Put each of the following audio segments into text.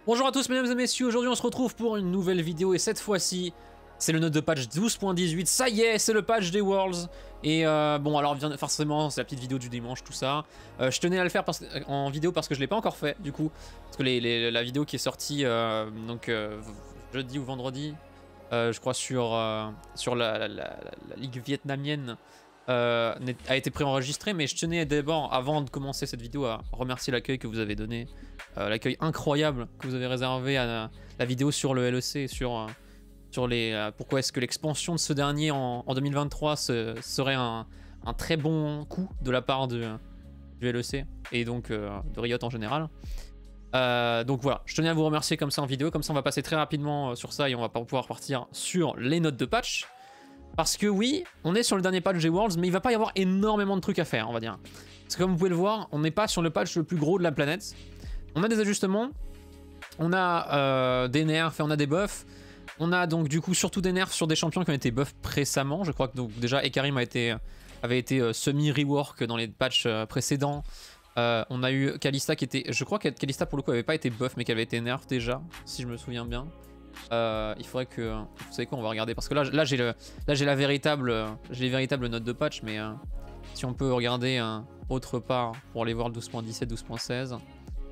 Bonjour à tous mesdames et messieurs, aujourd'hui on se retrouve pour une nouvelle vidéo et cette fois-ci c'est le note de patch 12.18, ça y est c'est le patch des Worlds. Et bon alors forcément c'est la petite vidéo du dimanche tout ça. Je tenais à le faire en vidéo parce que je l'ai pas encore fait du coup. Parce que la vidéo qui est sortie jeudi ou vendredi, je crois sur la ligue vietnamienne a été préenregistrée. Mais je tenais d'abord avant de commencer cette vidéo à remercier l'accueil que vous avez donné. L'accueil incroyable que vous avez réservé à la vidéo sur le LEC, sur pourquoi est-ce que l'expansion de ce dernier en 2023 serait un très bon coup de la part du LEC et donc de Riot en général. Donc voilà, je tenais à vous remercier comme ça en vidéo, comme ça on va passer très rapidement sur ça et on va pouvoir partir sur les notes de patch. Parce que oui, on est sur le dernier patch des Worlds, mais il va pas y avoir énormément de trucs à faire, on va dire. Parce que comme vous pouvez le voir, on n'est pas sur le patch le plus gros de la planète. On a des ajustements, on a des nerfs et on a des buffs. On a donc du coup surtout des nerfs sur des champions qui ont été buffs récemment. Je crois que donc déjà Ekarim avait été semi-rework dans les patchs précédents. On a eu Kalista qui était... Je crois que Kalista pour le coup avait pas été buff mais qu'elle avait été nerf déjà, si je me souviens bien. Il faudrait que... Vous savez quoi, on va regarder parce que là j'ai les véritables notes de patch, mais si on peut regarder autre part pour aller voir le 12.17, 12.16.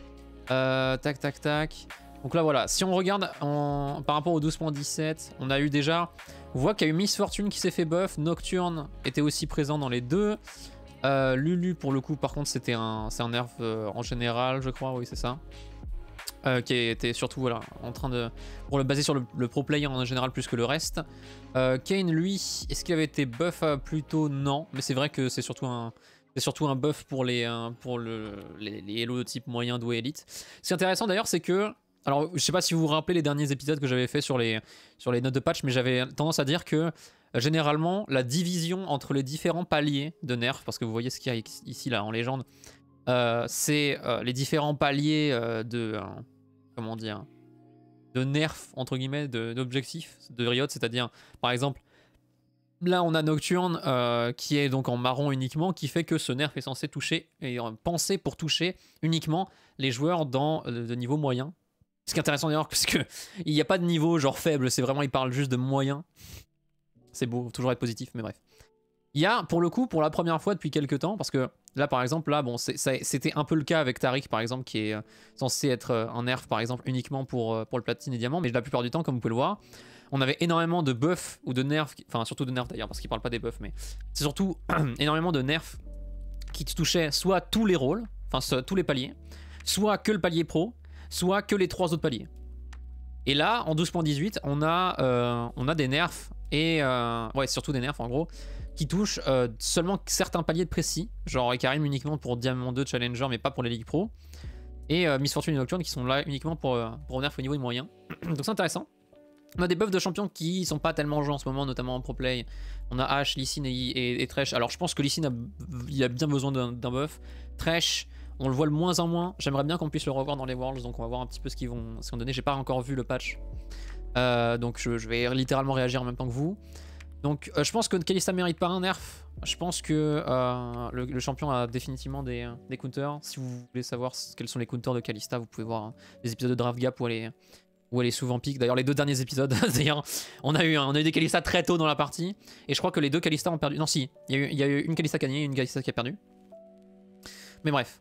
Tac. Donc là voilà, si on regarde par rapport au 12.17, on a eu déjà... On voit qu'il y a eu Miss Fortune qui s'est fait buff, Nocturne était aussi présent dans les deux. Lulu pour le coup par contre c'est un nerf en général je crois, oui c'est ça. Qui était surtout voilà, en train de... pour le baser sur le pro player en général plus que le reste. Kayn lui, est-ce qu'il avait été buff plutôt? Non, mais c'est vrai que c'est surtout un buff pour les Elo de type moyen, doué, élite. Ce qui est intéressant d'ailleurs c'est que... Alors je sais pas si vous vous rappelez les derniers épisodes que j'avais fait sur les notes de patch, mais j'avais tendance à dire que généralement la division entre les différents paliers de nerfs, parce que vous voyez ce qu'il y a ici là en légende, c'est les différents paliers comment dire, de nerfs entre guillemets, d'objectifs de Riot, c'est-à-dire par exemple là on a Nocturne qui est donc en marron uniquement, qui fait que ce nerf est censé toucher et pensé pour toucher uniquement les joueurs de niveau moyen. Ce qui est intéressant d'ailleurs parce que il n'y a pas de niveau genre faible, c'est vraiment, il parle juste de moyen. C'est beau, toujours être positif, mais bref. Il y a pour le coup, pour la première fois depuis quelques temps, parce que là par exemple, là bon, c'était un peu le cas avec Taric par exemple, qui est censé être un nerf par exemple uniquement pour le platine et diamant, mais la plupart du temps, comme vous pouvez le voir, on avait énormément de buffs ou de nerfs, enfin surtout de nerfs d'ailleurs, parce qu'il parle pas des buffs, mais c'est surtout énormément de nerfs qui touchaient soit tous les rôles, enfin tous les paliers, soit que le palier pro, soit que les 3 autres paliers. Et là, en 12.18, on a des nerfs, et ouais, surtout des nerfs en gros, qui touchent seulement certains paliers de précis, genre Ekarim uniquement pour Diamant 2 Challenger, mais pas pour les ligues pro, et Miss Fortune et Nocturne qui sont là uniquement pour nerf au niveau moyen. Donc c'est intéressant. On a des buffs de champions qui sont pas tellement joués en ce moment, notamment en pro play. On a Ashe, Lee Sin et Thresh. Alors je pense que Lee Sin il a bien besoin d'un buff. Thresh, on le voit de moins en moins. J'aimerais bien qu'on puisse le revoir dans les Worlds, donc on va voir un petit peu ce qu'ils vont donner. J'ai pas encore vu le patch, donc je vais littéralement réagir en même temps que vous. Donc je pense que Kalista mérite pas un nerf. Je pense que le champion a définitivement des counters. Si vous voulez savoir quels sont les counters de Kalista, vous pouvez voir des épisodes de Draft Gap où elle est souvent pique. D'ailleurs les 2 derniers épisodes, d'ailleurs on a eu des Kalista très tôt dans la partie. Et je crois que les 2 Kalista ont perdu. Non si, il y a eu une Kalista qui a gagné et une Kalista qui a perdu. Mais bref.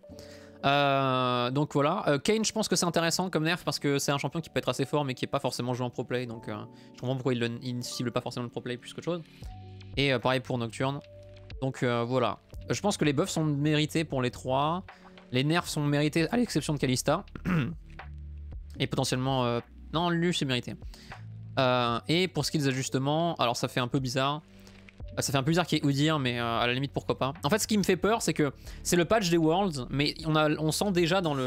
Donc voilà. Kayn, je pense que c'est intéressant comme nerf parce que c'est un champion qui peut être assez fort mais qui est pas forcément joué en pro play. Donc je comprends pourquoi il ne cible pas forcément le pro play plus qu'autre chose. Et pareil pour Nocturne. Donc voilà. Je pense que les buffs sont mérités pour les 3. Les nerfs sont mérités à l'exception de Kalista. Et potentiellement... non, Lulu c'est mérité. Et pour ce qui est des ajustements, alors ça fait un peu bizarre. Ça fait un peu bizarre qu'il y ait Udyr, mais à la limite pourquoi pas. En fait ce qui me fait peur c'est que c'est le patch des Worlds, mais on sent déjà dans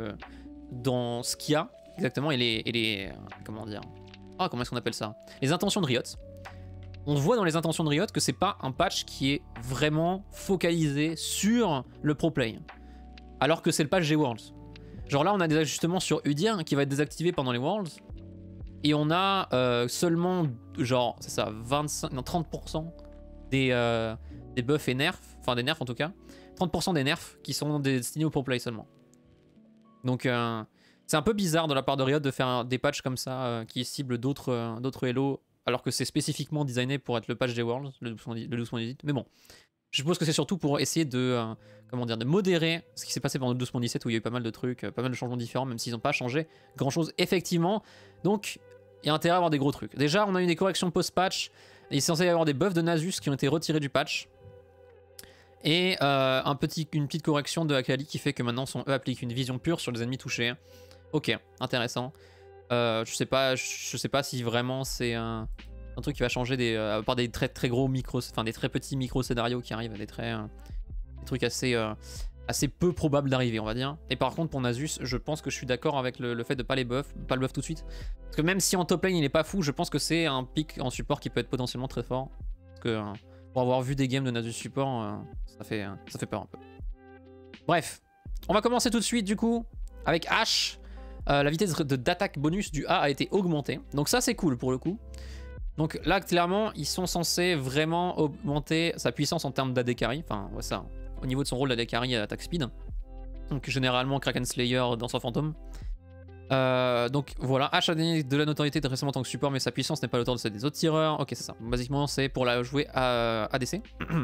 ce qu'il y a exactement et les comment dire, comment est-ce qu'on appelle ça, les intentions de Riot. On voit dans les intentions de Riot que c'est pas un patch qui est vraiment focalisé sur le pro play, alors que c'est le patch des Worlds. Genre là on a des ajustements sur Udyr qui va être désactivé pendant les Worlds. Et on a seulement genre c'est ça 30% des buffs et nerfs, enfin des nerfs en tout cas, 30% des nerfs qui sont destinés au pro play seulement. Donc C'est un peu bizarre de la part de Riot de faire des patchs comme ça qui ciblent d'autres Elo alors que c'est spécifiquement designé pour être le patch des Worlds, le 12.18. Mais bon, je suppose que c'est surtout pour essayer de, comment dire, de modérer ce qui s'est passé pendant le 12.17 où il y a eu pas mal de trucs, pas mal de changements différents, même s'ils n'ont pas changé grand chose effectivement. Donc il y a intérêt à avoir des gros trucs. Déjà, on a eu des corrections post-patch. Il est censé y avoir des buffs de Nasus qui ont été retirés du patch. Et une petite correction de Akali qui fait que maintenant son E applique une vision pure sur les ennemis touchés. Ok, intéressant. Je sais pas si vraiment c'est un truc qui va changer à part des très gros des très petits micro scénarios qui arrivent, des trucs assez peu probables d'arriver, on va dire. Et par contre pour Nasus, je pense que je suis d'accord avec le fait de pas le buff tout de suite. Parce que même si en top lane il est pas fou, je pense que c'est un pick en support qui peut être potentiellement très fort. Parce que pour avoir vu des games de Nasus support, ça fait peur un peu. Bref, on va commencer tout de suite du coup avec Ashe. La vitesse d'attaque bonus du A a été augmentée. Donc ça c'est cool pour le coup. Donc là clairement ils sont censés vraiment augmenter sa puissance en termes d'AD carry. Enfin ouais, ça, au niveau de son rôle d'AD carry à attaque speed. Donc généralement Kraken Slayer dans son fantôme. Donc voilà, Ashe a gagné de la notoriété récemment en tant que support, mais sa puissance n'est pas l'auteur de celle des autres tireurs. Ok, c'est ça. Basiquement, c'est pour la jouer à ADC.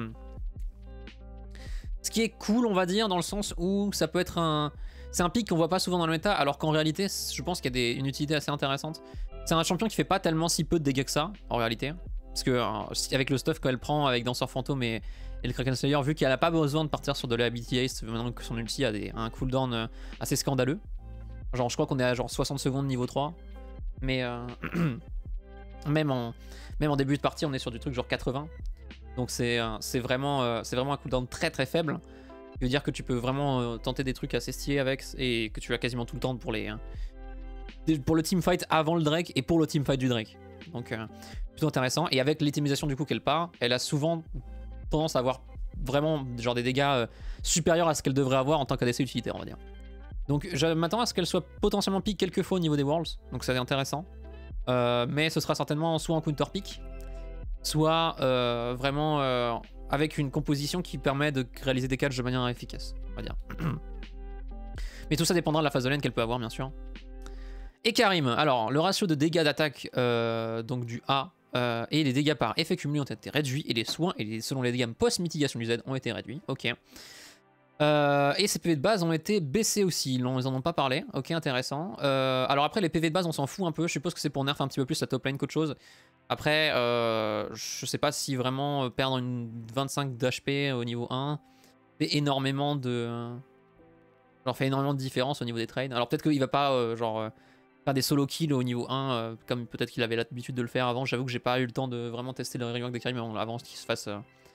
Ce qui est cool, on va dire, dans le sens où ça peut être un... C'est un pick qu'on voit pas souvent dans le méta, alors qu'en réalité, je pense qu'il y a une utilité assez intéressante. C'est un champion qui fait pas tellement si peu de dégâts que ça, en réalité. Parce que avec le stuff qu'elle prend avec Danseur Fantôme et le Kraken Slayer, vu qu'elle a pas besoin de partir sur de l'ability haste, maintenant que son ulti a un cooldown assez scandaleux. Genre je crois qu'on est à genre 60 secondes niveau 3. Mais même en début de partie on est sur du truc genre 80. Donc c'est vraiment un cooldown très faible. Ce qui veut dire que tu peux vraiment tenter des trucs assez stylés avec et que tu as quasiment tout le temps pour le teamfight avant le Drake et pour le teamfight du Drake. Donc plutôt intéressant. Et avec l'itemisation du coup qu'elle part, elle a souvent tendance à avoir vraiment genre des dégâts supérieurs à ce qu'elle devrait avoir en tant qu'ADC utilitaire, on va dire. Donc je m'attends à ce qu'elle soit potentiellement pick quelques fois au niveau des Worlds, donc c'est intéressant. Mais ce sera certainement soit en counter pick, soit vraiment avec une composition qui permet de réaliser des catchs de manière efficace, on va dire. Mais tout ça dépendra de la phase de lane qu'elle peut avoir, bien sûr. Et Karim, alors le ratio de dégâts d'attaque donc du A et les dégâts par effet cumulé ont été réduits, et les soins selon les dégâts post-mitigation du Z ont été réduits, ok. Et ses PV de base ont été baissés aussi, ils en ont pas parlé, ok, intéressant. Alors après les PV de base on s'en fout un peu, je suppose que c'est pour nerf un petit peu plus la top lane qu'autre chose. Après je sais pas si vraiment perdre une 25 d'HP au niveau 1 fait énormément de... fait énormément de différence au niveau des trades. Alors peut-être qu'il va pas faire des solo kills au niveau 1 comme peut-être qu'il avait l'habitude de le faire avant. J'avoue que j'ai pas eu le temps de vraiment tester le rework des Karim avant qu'il se fasse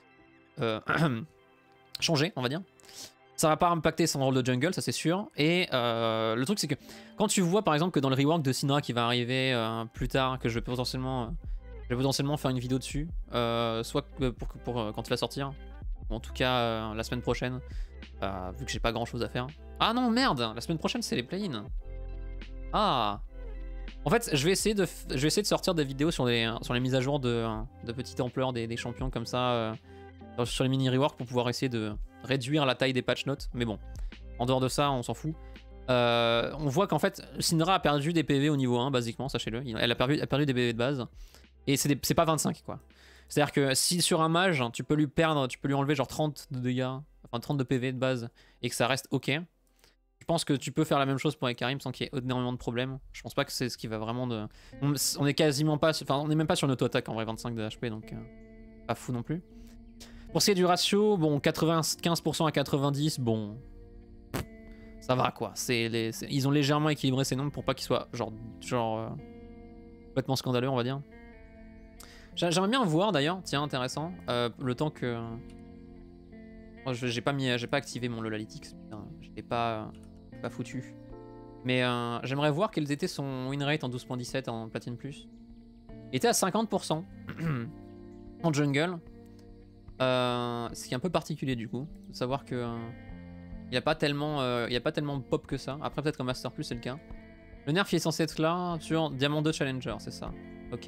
changer, on va dire. Ça va pas impacter son rôle de jungle, ça c'est sûr. Et le truc c'est que quand tu vois par exemple que dans le rework de Syndra qui va arriver plus tard, que je vais potentiellement faire une vidéo dessus, soit pour quand il va sortir, ou en tout cas la semaine prochaine, vu que j'ai pas grand chose à faire. Ah non merde, la semaine prochaine c'est les play-in. Ah. En fait je vais essayer de sortir des vidéos sur les mises à jour de petite ampleur des champions comme ça, sur les mini rework pour pouvoir essayer de réduire la taille des patch notes, mais bon, en dehors de ça, on s'en fout. On voit qu'en fait, Syndra a perdu des PV au niveau 1, basiquement, sachez-le. Elle a perdu des PV de base, et c'est pas 25, quoi. C'est-à-dire que si sur un mage, tu peux lui enlever genre 30 de dégâts, enfin 30 de PV de base, et que ça reste ok, je pense que tu peux faire la même chose pour Karim sans qu'il y ait énormément de problèmes. Je pense pas que c'est ce qui va vraiment de... On est quasiment pas... Enfin, on est même pas sur une auto-attaque en vrai, 25 de HP, donc pas fou non plus. Pour ce qui est du ratio, bon, 95% à 90%, bon, ça va quoi. Ils ont légèrement équilibré ces nombres pour pas qu'ils soient complètement scandaleux, on va dire. J'aimerais bien voir d'ailleurs, tiens, intéressant, le temps que... J'ai pas activé mon Lolalytics, putain, je l'ai pas foutu. Mais j'aimerais voir quel était son win rate en 12.17 en Platine Plus. Il était à 50% en jungle. Ce qui est un peu particulier du coup, de savoir que il n'y a pas tellement pop que ça. Après peut-être qu'en Master Plus c'est le cas. Le nerf il est censé être là sur Diamant 2 Challenger, c'est ça. Ok.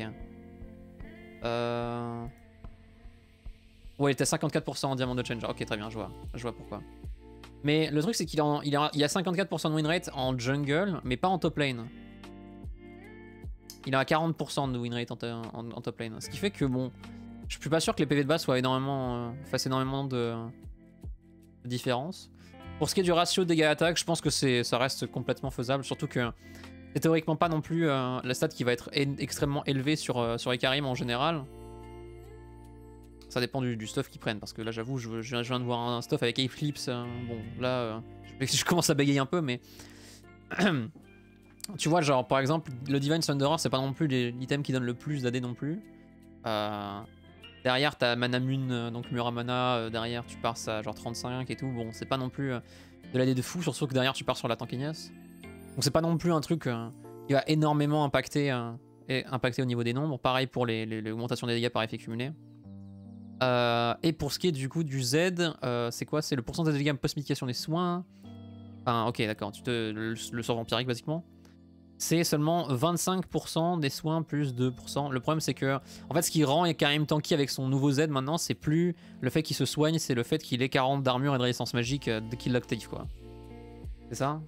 Ouais, il était à 54% en Diamant 2 Challenger. Ok, très bien, je vois pourquoi. Mais le truc, c'est qu'il a 54% de win rate en jungle, mais pas en top lane. Il a 40% de win rate en top lane. Ce qui fait que, bon, je suis pas sûr que les PV de base fassent énormément de différence. Pour ce qui est du ratio de dégâts attaque, je pense que ça reste complètement faisable. Surtout que c'est théoriquement pas non plus la stat qui va être extrêmement élevée sur Ikarim en général. Ça dépend du stuff qu'ils prennent. Parce que là, j'avoue, je viens de voir un stuff avec Eclipse. Bon, là, je commence à bégayer un peu, mais. Tu vois, genre, par exemple, le Divine Thunderer, c'est pas non plus l'item qui donne le plus d'AD non plus. Derrière, t'as Manamune, donc Muramana. Derrière, tu pars à genre 35 et tout. Bon, c'est pas non plus de l'AD de fou, surtout que derrière, tu pars sur la Tankinas. Donc, c'est pas non plus un truc qui va énormément impacter au niveau des nombres. Pareil pour l'augmentation des dégâts par effet cumulé. Et pour ce qui est du coup du Z, c'est quoi? C'est le pourcentage de dégâts post-médication des soins. Enfin, ok, d'accord, le sort vampirique basiquement. C'est seulement 25% des soins plus 2%. Le problème, c'est que, en fait, ce qui rend Ikarim tanky avec son nouveau Z maintenant, c'est plus le fait qu'il se soigne, c'est le fait qu'il ait 40 d'armure et de résistance magique dès qu'il l'active, quoi. C'est ça?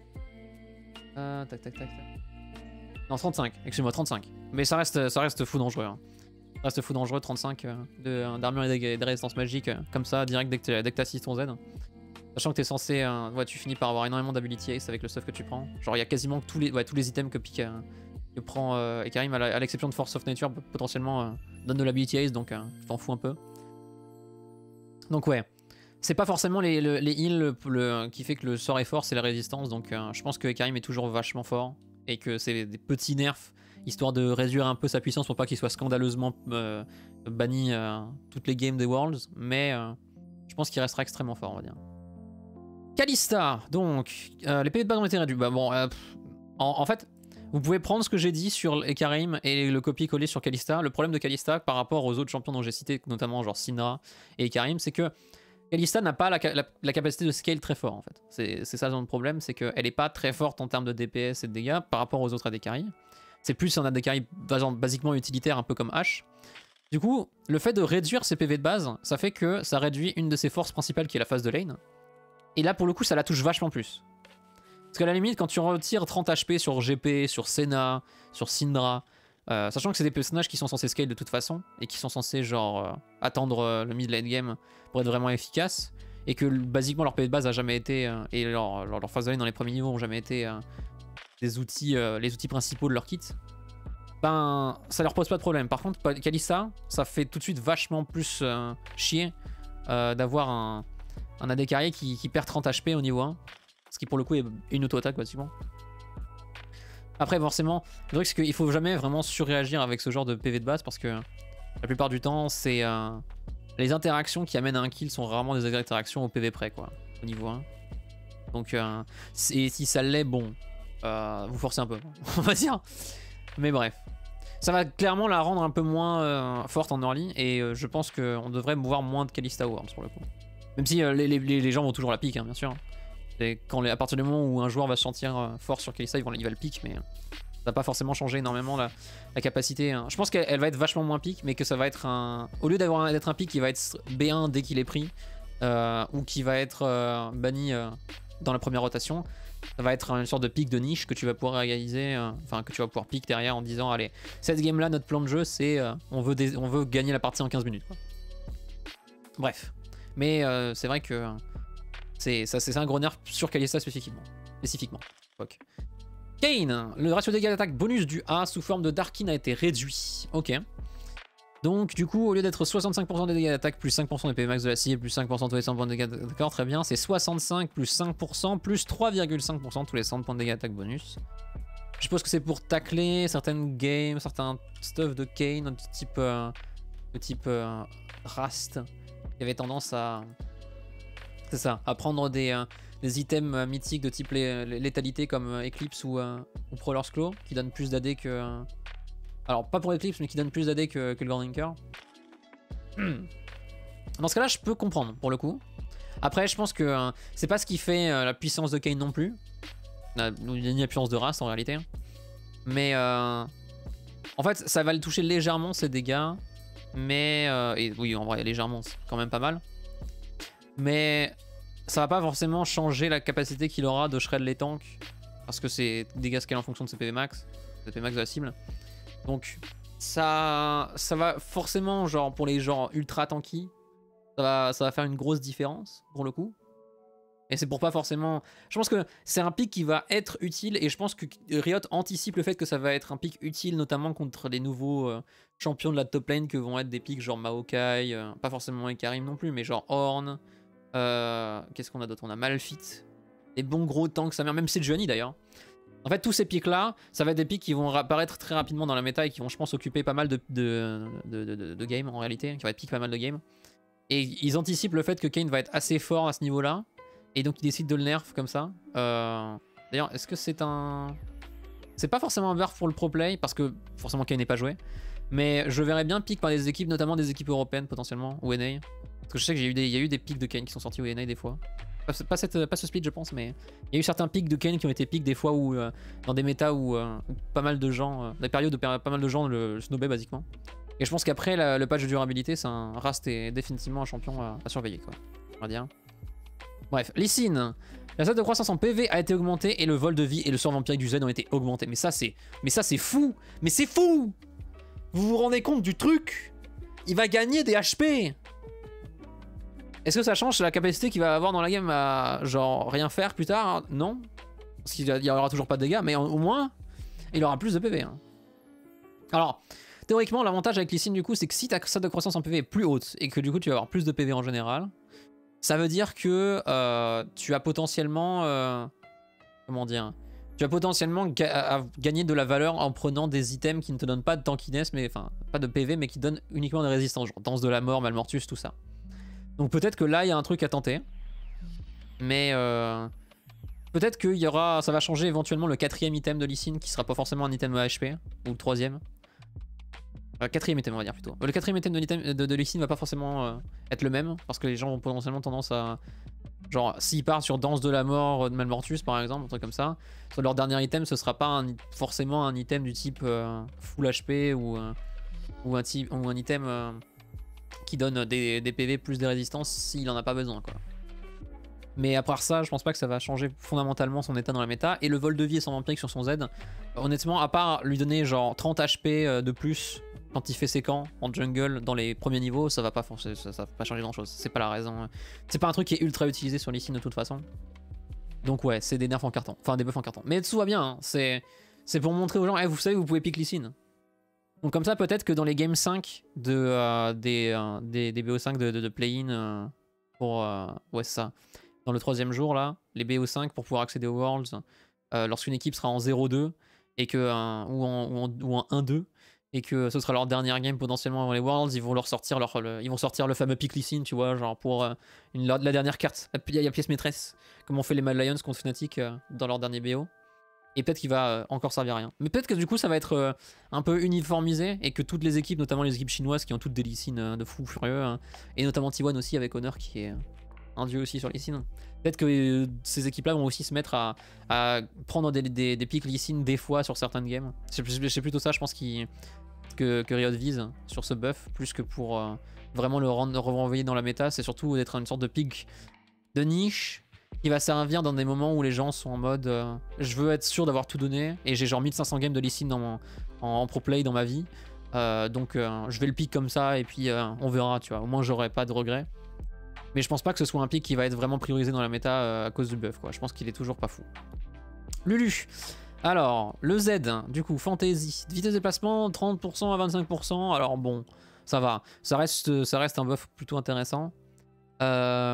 Tac. Non, 35, excuse-moi, 35. Mais ça reste fou dangereux. Hein. Ça reste fou dangereux, 35 d'armure et de résistance magique, comme ça, direct dès que t'assistes ton Z. Sachant que t'es censé, ouais, tu finis par avoir énormément d'ability ace avec le stuff que tu prends. Genre il y a quasiment tous les items que prend Ikarim, à l'exception de Force of Nature, potentiellement donne de l'ability ace, donc tu t'en fous un peu. Donc ouais, c'est pas forcément les heals qui fait que le sort est fort, c'est la résistance. Donc je pense que Ikarim est toujours vachement fort et que c'est des petits nerfs histoire de réduire un peu sa puissance pour pas qu'il soit scandaleusement banni toutes les games des Worlds. Mais je pense qu'il restera extrêmement fort, on va dire. Kalista, donc, les PV de base ont été réduits. Bah bon, en fait, vous pouvez prendre ce que j'ai dit sur Ikarim et le copier-coller sur Kalista. Le problème de Kalista par rapport aux autres champions dont j'ai cité, notamment genre Syndra et Ikarim, c'est que Kalista n'a pas la capacité de scale très fort en fait. C'est ça le problème, c'est qu'elle n'est pas très forte en termes de DPS et de dégâts par rapport aux autres AD-carry. C'est plus un AD-carry basiquement utilitaire, un peu comme Ashe. Du coup, le fait de réduire ses PV de base, ça fait que ça réduit une de ses forces principales qui est la phase de lane. Et là, pour le coup, ça la touche vachement plus. Parce qu'à la limite, quand tu retires 30 HP sur GP, sur Senna, sur Syndra, sachant que c'est des personnages qui sont censés scale de toute façon, et qui sont censés genre attendre le mid-lane game pour être vraiment efficaces, et que basiquement leur PV de base a jamais été, et leur phase de lane dans les premiers niveaux ont jamais été les outils principaux de leur kit, ben ça leur pose pas de problème. Par contre, Kalista, ça fait tout de suite vachement plus chier d'avoir un AD carré qui perd 30 HP au niveau 1. Ce qui pour le coup est une auto-attaque basiquement. Après forcément, le truc c'est qu'il faut jamais vraiment surréagir avec ce genre de PV de base parce que la plupart du temps c'est les interactions qui amènent à un kill sont rarement des interactions au PV près quoi, au niveau 1. Donc si ça l'est, bon, vous forcez un peu, on va dire. Mais bref. Ça va clairement la rendre un peu moins forte en early et je pense qu'on devrait voir moins de Kalista Worms pour le coup. Même si les gens vont toujours la pique, hein, bien sûr. À partir du moment où un joueur va se sentir fort sur Kalista, il va le pique, mais ça va pas forcément changer énormément la capacité. Hein. Je pense qu'elle va être vachement moins pique, mais que ça va être un... Au lieu d'être un pique qui va être B1 dès qu'il est pris, ou qui va être banni dans la première rotation, ça va être une sorte de pique de niche que tu vas pouvoir réaliser, enfin que tu vas pouvoir pique derrière en disant allez, cette game là, notre plan de jeu c'est on veut gagner la partie en 15 minutes. Quoi. Bref. Mais c'est vrai que c'est un gros nerf sur Kalista spécifiquement. Okay. Kayn, le ratio dégâts d'attaque bonus du A sous forme de Darkin a été réduit. Ok. Donc du coup, au lieu d'être 65% des dégâts d'attaque plus 5% des PV max de la cible plus 5% tous les 100 points de dégâts d'attaque, très bien, c'est 65 plus 5% plus 3,5% tous les 100 points de dégâts d'attaque bonus. Je suppose que c'est pour tacler certaines games, certains stuff de Kayn de type Rast, qui avait tendance à... C'est ça, à prendre des items mythiques de type létalité comme Eclipse ou Prowler's Claw, qui donnent plus d'AD que... Alors, pas pour Eclipse, mais qui donne plus d'AD que le Gordinker. Dans ce cas-là, je peux comprendre, pour le coup. Après, je pense que c'est pas ce qui fait la puissance de Kayn non plus. Ni la puissance de Rast, en réalité. Mais, en fait, ça va le toucher légèrement, ses dégâts. Mais, et oui, en vrai, légèrement, c'est quand même pas mal. Mais ça va pas forcément changer la capacité qu'il aura de shred les tanks. Parce que c'est dégâts scale en fonction de ses PV max. De PV max de la cible. Donc ça va forcément, genre pour les genres ultra tanky, ça va faire une grosse différence pour le coup. Et c'est pour pas forcément... Je pense que c'est un pick qui va être utile et je pense que Riot anticipe le fait que ça va être un pick utile notamment contre les nouveaux champions de la top lane que vont être des picks genre Maokai, pas forcément Ikarim non plus, mais genre Ornn. Qu'est-ce qu'on a d'autre? On a Malphite. Des bons gros tanks, ça même Sejuani d'ailleurs. En fait, tous ces picks là, ça va être des picks qui vont apparaître très rapidement dans la méta et qui vont, je pense, occuper pas mal de games en réalité, qui va être pick pas mal de games. Et ils anticipent le fait que Kayn va être assez fort à ce niveau-là. Et donc ils décident de le nerf comme ça. D'ailleurs, est-ce que c'est un... C'est pas forcément un nerf pour le pro play, parce que forcément Kayn n'est pas joué. Mais je verrais bien pick par des équipes, notamment des équipes européennes potentiellement, ou NA. Parce que je sais qu'il y a eu des picks de Kayn qui sont sortis au NA des fois. Pas ce split je pense, mais il y a eu certains picks de Kayn qui ont été picks des fois où, dans des méta où pas mal de gens, des périodes où pas mal de gens le snowbaient basiquement. Et je pense qu'après le patch de durabilité, c'est un Rast est définitivement un champion à surveiller quoi, on va dire. Bref, Lee Sin, la stat de croissance en PV a été augmentée et le vol de vie et le sort vampirique du Z ont été augmentés. Mais ça c'est fou. Mais c'est fou. Vous vous rendez compte du truc? Il va gagner des HP. Est-ce que ça change la capacité qu'il va avoir dans la game à genre rien faire plus tard? Non. Parce qu'il n'y aura toujours pas de dégâts, mais au moins il aura plus de PV. Hein. Alors, théoriquement, l'avantage avec Lee Sin du coup, c'est que si ta stat de croissance en PV est plus haute et que du coup tu vas avoir plus de PV en général, ça veut dire que tu as potentiellement... comment dire? Tu vas potentiellement gagner de la valeur en prenant des items qui ne te donnent pas de tankiness, mais enfin, pas de PV, mais qui donnent uniquement des résistances, genre Danse de la Mort, Malmortus, tout ça. Donc peut-être que là, il y a un truc à tenter. Mais peut-être que ça va changer éventuellement le 4ème item de Lee Sin, qui sera pas forcément un item HP, ou le 3ème. 4ème item on va dire plutôt. Le 4ème item de Lee Sin va pas forcément être le même, parce que les gens ont potentiellement tendance à... Genre s'ils partent sur Danse de la Mort de Malmortus par exemple, un truc comme ça, sur leur dernier item ce sera pas forcément un item du type full HP ou un item qui donne des PV plus des résistances s'il en a pas besoin quoi. Mais à part ça, je pense pas que ça va changer fondamentalement son état dans la méta. Et le vol de vie et son vampirique sur son Z, honnêtement, à part lui donner genre 30 HP de plus quand il fait ses camps en jungle dans les premiers niveaux, ça va pas changer grand chose. C'est pas la raison. C'est pas un truc qui est ultra utilisé sur Lee Sin de toute façon. Donc ouais, c'est des nerfs en carton. Enfin, des buffs en carton. Mais tout va bien, hein. C'est pour montrer aux gens, vous savez, vous pouvez pick Lee Sin. Donc comme ça, peut-être que dans les games 5 des BO5 de play-in pour... ouais, c'est ça. Dans le 3ème jour, là, les BO5 pour pouvoir accéder aux Worlds, lorsqu'une équipe sera en 0-2 et que, ou en 1-2, et que ce sera leur dernière game potentiellement avant les Worlds, ils vont leur sortir ils vont sortir le fameux pick Lee Sin, tu vois, genre pour la dernière carte. Il y a pièce maîtresse, comme ont fait les Mad Lions contre Fnatic dans leur dernier BO. Et peut-être qu'il va encore servir à rien. Mais peut-être que du coup ça va être un peu uniformisé et que toutes les équipes, notamment les équipes chinoises qui ont toutes des Lee Sin de fou furieux, et notamment T1 aussi avec Honor qui est un dieu aussi sur Lee Sin. Peut-être que ces équipes-là vont aussi se mettre à prendre des picks Lee Sin des fois sur certaines games. C'est plutôt ça, je pense, que Riot vise sur ce buff, plus que pour vraiment le renvoyer dans la méta. C'est surtout d'être une sorte de pick de niche qui va servir dans des moments où les gens sont en mode je veux être sûr d'avoir tout donné et j'ai genre 1500 games de Lee Sin en pro play dans ma vie. Donc je vais le pick comme ça et puis on verra, tu vois. Au moins j'aurai pas de regrets. Mais je pense pas que ce soit un pick qui va être vraiment priorisé dans la méta à cause du buff, quoi. Je pense qu'il est toujours pas fou. Lulu. Alors, le Z, du coup, Fantasy. Vitesse de déplacement, 30% à 25%. Alors bon, ça va. Ça reste un buff plutôt intéressant. La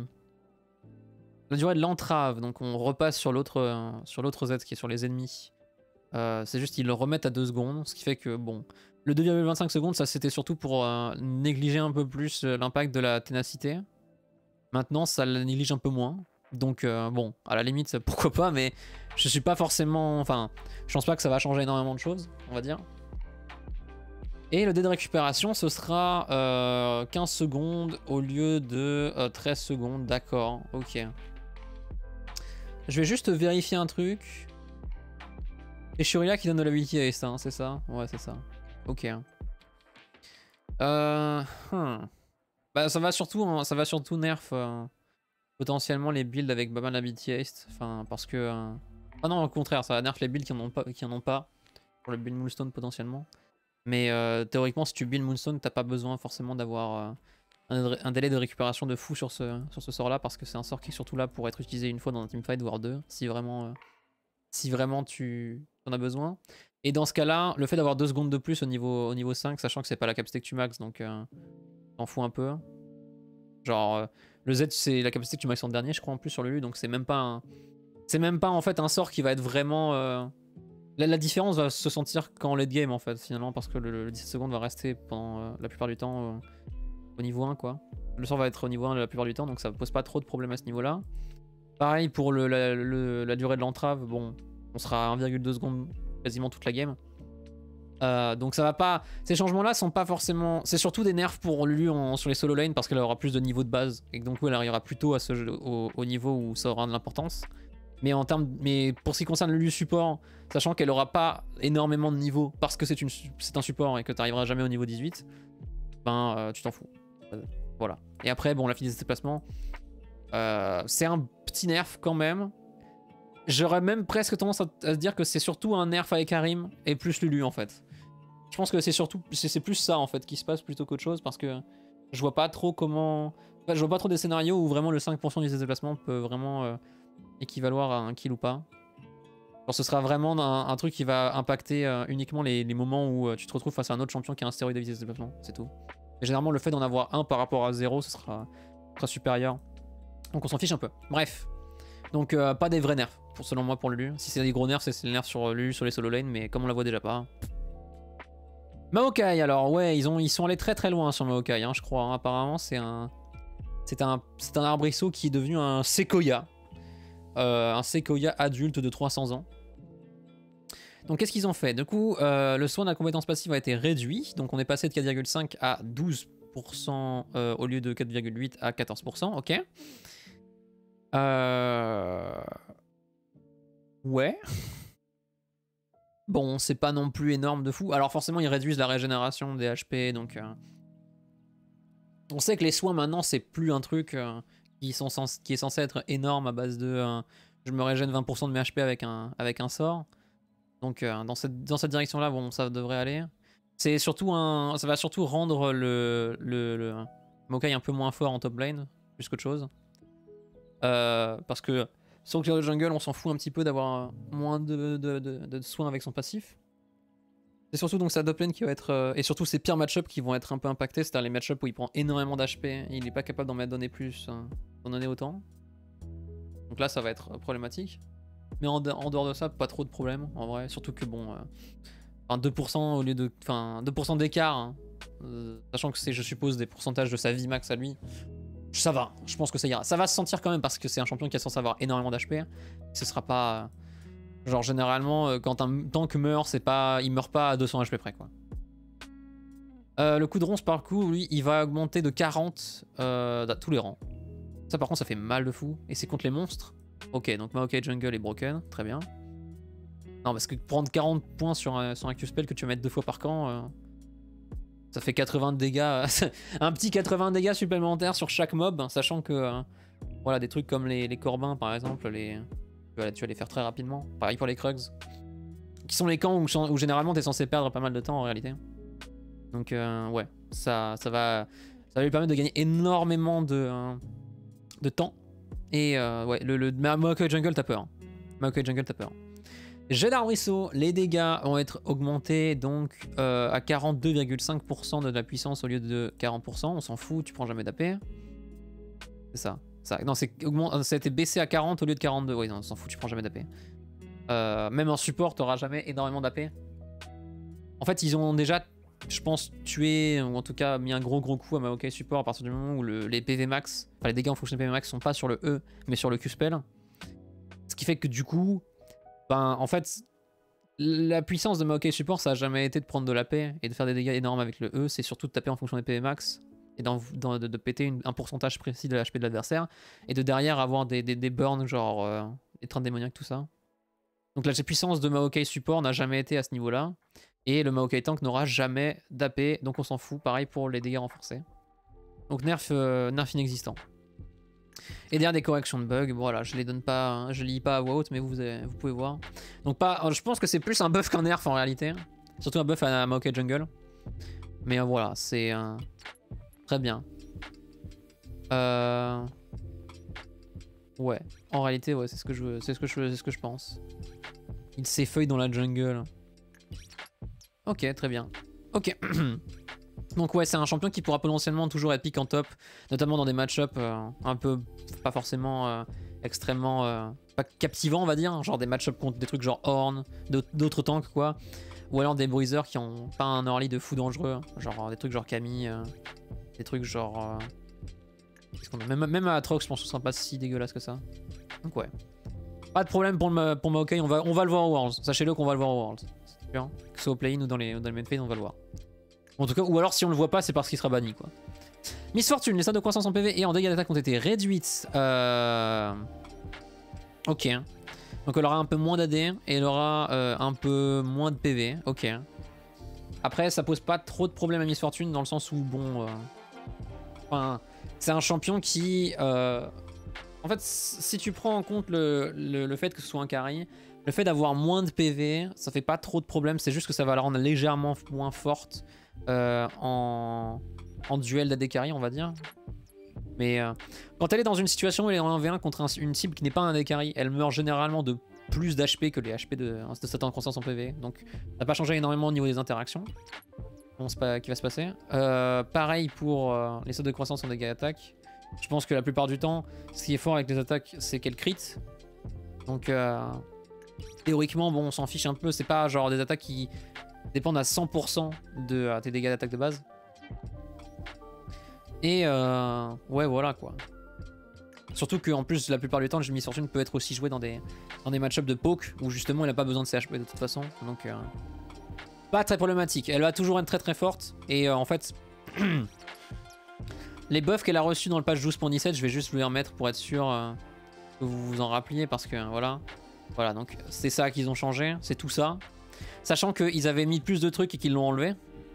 durée de l'entrave, donc on repasse sur l'autre Z qui est sur les ennemis. C'est juste qu'ils le remettent à 2 secondes, ce qui fait que, bon... Le 2,25 secondes, ça c'était surtout pour négliger un peu plus l'impact de la ténacité. Maintenant, ça le néglige un peu moins. Donc, bon, à la limite, pourquoi pas, mais je suis pas forcément... Enfin, je pense pas que ça va changer énormément de choses, on va dire. Et le dé de récupération, ce sera 15 secondes au lieu de 13 secondes. D'accord, ok. Je vais juste vérifier un truc. Et Shuria qui donne de l'hability à Esta, hein, c'est ça? Ouais, c'est ça. Ok. Bah, ça va surtout nerf potentiellement les builds avec pas mal d'Ability Haste. Enfin, parce que... Ah non, au contraire, ça va nerf les builds qui en ont pas. Pour le build Moonstone potentiellement. Mais théoriquement, si tu build Moonstone, t'as pas besoin forcément d'avoir un délai de récupération de fou sur ce sort-là. Parce que c'est un sort qui est surtout là pour être utilisé une fois dans un teamfight, voire deux. Si vraiment tu en as besoin. Et dans ce cas-là, le fait d'avoir 2 secondes de plus au niveau 5, sachant que c'est pas la capacité que tu max, donc t'en fous un peu. Genre, le Z, c'est la capacité que tu max en dernier, je crois, en plus sur le U, donc c'est même pas en fait un sort qui va être vraiment... La différence va se sentir qu'en late game, en fait, finalement, parce que le 17 secondes va rester pendant la plupart du temps au niveau 1, quoi. Le sort va être au niveau 1 la plupart du temps, donc ça pose pas trop de problèmes à ce niveau-là. Pareil pour la durée de l'entrave, bon, on sera à 1,2 secondes quasiment toute la game. Donc ça va pas... Ces changements-là sont pas forcément... C'est surtout des nerfs pour Lulu sur les solo lane parce qu'elle aura plus de niveau de base. Et que donc elle arrivera plutôt au niveau où ça aura de l'importance. Mais pour ce qui concerne Lulu support, sachant qu'elle aura pas énormément de niveau parce que c'est un support et que tu arriveras jamais au niveau 18, ben tu t'en fous. Voilà. Et après, bon, la finesse de déplacement, c'est un petit nerf quand même. J'aurais même presque tendance à se dire que c'est surtout un nerf avec Karim et plus Lulu en fait. Je pense que c'est plus ça en fait qui se passe plutôt qu'autre chose parce que je vois pas trop comment... Enfin, je vois pas trop des scénarios où vraiment le 5% du déplacement peut vraiment équivaloir à un kill ou pas. Alors ce sera vraiment un truc qui va impacter uniquement les moments où tu te retrouves face à un autre champion qui a un stéroïde de vitesse de déplacement, c'est tout. Et généralement le fait d'en avoir un par rapport à 0, ce sera supérieur. Donc on s'en fiche un peu. Bref. Donc pas des vrais nerfs, selon moi pour Lulu. Si c'est des gros nerfs, c'est les nerfs sur Lulu, sur les solo lane, mais comme on la voit déjà pas. Maokai, alors ouais, ils sont allés très très loin sur Maokai, hein, je crois. Hein. Apparemment c'est un arbrisseau qui est devenu un séquoia. Un séquoia adulte de 300 ans. Donc qu'est-ce qu'ils ont fait? Du coup, le soin de la compétence passive a été réduit. Donc on est passé de 4,5 à 12% au lieu de 4,8 à 14%. Ok. Ouais. Bon, c'est pas non plus énorme de fou. Alors forcément, ils réduisent la régénération des HP, donc... On sait que les soins, maintenant, c'est plus un truc qui est censé être énorme à base de... je me régène 20% de mes HP avec un sort. Donc dans cette direction-là, bon, ça devrait aller. C'est surtout ça va surtout rendre le Maokai un peu moins fort en top lane, plus qu'autre chose. Parce que sur le jungle, on s'en fout un petit peu d'avoir moins de soins avec son passif. C'est surtout donc sa top lane qui va être... et surtout ses pires match-up qui vont être un peu impactés, c'est-à-dire les match-up où il prend énormément d'HP, il n'est pas capable d'en donner plus, d'en donner autant. Donc là, ça va être problématique. Mais en dehors de ça, pas trop de problèmes, en vrai. Surtout que bon... 2% au lieu de... Enfin, 2% d'écart, hein, sachant que c'est, je suppose, des pourcentages de sa vie max à lui. Ça va, je pense que ça ira. Ça va se sentir quand même parce que c'est un champion qui est censé avoir énormément d'HP. Ce sera pas... Genre généralement, quand un tank meurt, il meurt pas à 200 HP près, quoi. Le coup de ronce par coup, lui, il va augmenter de 40 à tous les rangs. Ça par contre, ça fait mal de fou. Et c'est contre les monstres. Ok, donc Maokai Jungle est broken, très bien. Non, parce que prendre 40 points sur un active spell que tu vas mettre 2 fois par camp, ça fait 80 de dégâts. Un petit 80 de dégâts supplémentaires sur chaque mob, sachant que voilà, des trucs comme les corbins par exemple, tu vas les faire très rapidement. Pareil pour les Krugs. Qui sont les camps où généralement t'es censé perdre pas mal de temps en réalité. Donc ouais, ça va lui permettre de gagner énormément de temps. Et ouais, Maokai Jungle t'as peur. Maokai Jungle t'as peur. Jet d'arbrisseau, les dégâts vont être augmentés donc à 42,5% de la puissance au lieu de 40%. On s'en fout, tu prends jamais d'AP. C'est ça. Non, ça a été baissé à 40 au lieu de 42. Oui, non, on s'en fout, tu prends jamais d'AP. Même en support, t'auras jamais énormément d'AP. En fait, ils ont déjà, je pense, tué, ou en tout cas mis un gros coup à Maokai support à partir du moment où les PV max, enfin les dégâts en fonction des PV max sont pas sur le E, mais sur le Q-spell. Ce qui fait que du coup, ben, en fait, la puissance de Maokai support, ça a jamais été de prendre de l'AP et de faire des dégâts énormes avec le E, c'est surtout de taper en fonction des PV max et de péter un pourcentage précis de l'HP de l'adversaire et de derrière avoir des burns genre étreinte démoniaque, tout ça. Donc la puissance de Maokai support n'a jamais été à ce niveau-là et le Maokai tank n'aura jamais d'AP, donc on s'en fout. Pareil pour les dégâts renforcés. Donc nerf inexistant. Et derrière des corrections de bugs, voilà, je les donne pas, je les lis pas à voix haute, mais vous pouvez voir. Donc je pense que c'est plus un buff qu'un nerf en réalité. Surtout un buff à Maokai Jungle. Mais voilà, c'est très bien. Ouais, en réalité, ouais, c'est ce que je pense. Il s'effeuille dans la jungle. Ok, très bien. Ok. Donc ouais, c'est un champion qui pourra potentiellement toujours être pick en top, notamment dans des match-up un peu, pas forcément extrêmement pas captivants on va dire, genre des match-up contre des trucs genre Horn, d'autres tanks quoi, ou alors des bruisers qui ont pas un early de fou dangereux, genre des trucs genre Camille, des trucs genre... même à Atrox je pense que ce sera pas si dégueulasse que ça. Donc ouais. Pas de problème pour Maokai, on va le voir au Worlds, sachez-le qu'on va le voir au Worlds. Que ce soit au play-in ou dans le main phase on va le voir. En tout cas, ou alors si on le voit pas, c'est parce qu'il sera banni quoi. Miss Fortune, les stats de croissance en PV et en dégâts d'attaque ont été réduites. Ok. Donc elle aura un peu moins d'AD et elle aura un peu moins de PV. Ok. Après, ça pose pas trop de problèmes à Miss Fortune dans le sens où, bon... Enfin, c'est un champion qui... En fait, si tu prends en compte le fait que ce soit un carry, le fait d'avoir moins de PV, ça fait pas trop de problèmes. C'est juste que ça va la rendre légèrement moins forte. En duel d'AD carry on va dire, mais quand elle est dans une situation où elle est en 1v1 contre une cible qui n'est pas un AD carry, elle meurt généralement de plus d'HP que les HP de stats en croissance en PV, donc ça n'a pas changé énormément au niveau des interactions. Bon, c'est pas qui va se passer. Pareil pour les stats de croissance en dégâts d'attaque. Je pense que la plupart du temps, ce qui est fort avec les attaques, c'est qu'elles crit. Donc théoriquement, bon, on s'en fiche un peu, c'est pas genre des attaques qui dépendent à 100% de tes dégâts d'attaque de base. Et ouais, voilà quoi. Surtout qu'en plus, la plupart du temps, le Miss Fortune peut être aussi joué dans des match-ups de poke où justement il n'a pas besoin de CHP de toute façon. Donc, pas très problématique. Elle va toujours être très très forte. Et en fait, les buffs qu'elle a reçus dans le patch 12.17, je vais juste lui remettre pour être sûr que vous vous en rappeliez parce que voilà. Voilà, donc c'est ça qu'ils ont changé, c'est tout ça. Sachant qu'ils avaient mis plus de trucs et qu'ils l'ont enlevé.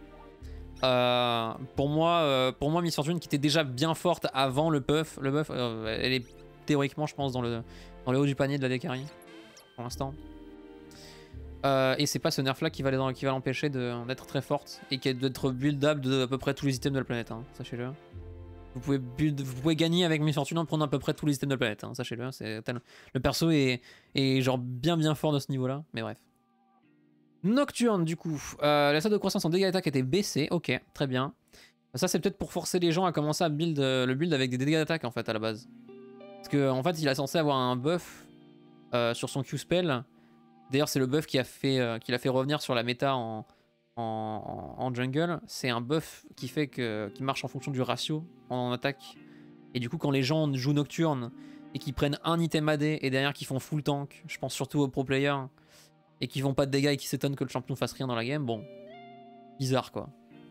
Pour moi, Miss Fortune qui était déjà bien forte avant le buff, elle est théoriquement, je pense, dans le haut du panier de la carry pour l'instant. Et c'est pas ce nerf là qui va l'empêcher d'être très forte et d'être buildable de à peu près tous les items de la planète, hein, sachez-le. Vous pouvez gagner avec Miss Fortune en prenant à peu près tous les items de la planète, hein, sachez-le. Le perso est genre bien fort de ce niveau-là, mais bref. Nocturne, du coup. La stat de croissance en dégâts d'attaque était baissée. Ok, très bien. Ça, c'est peut-être pour forcer les gens à commencer à le build avec des dégâts d'attaque, en fait, à la base. Parce qu'en fait, il est censé avoir un buff sur son Q-spell. D'ailleurs, c'est le buff qui l'a fait revenir sur la méta en jungle. C'est un buff qui marche en fonction du ratio en attaque. Et du coup, quand les gens jouent Nocturne et qu'ils prennent un item AD et derrière qu'ils font full tank, je pense surtout aux pro players, et qui font pas de dégâts et qui s'étonnent que le champion fasse rien dans la game, bon, bizarre quoi.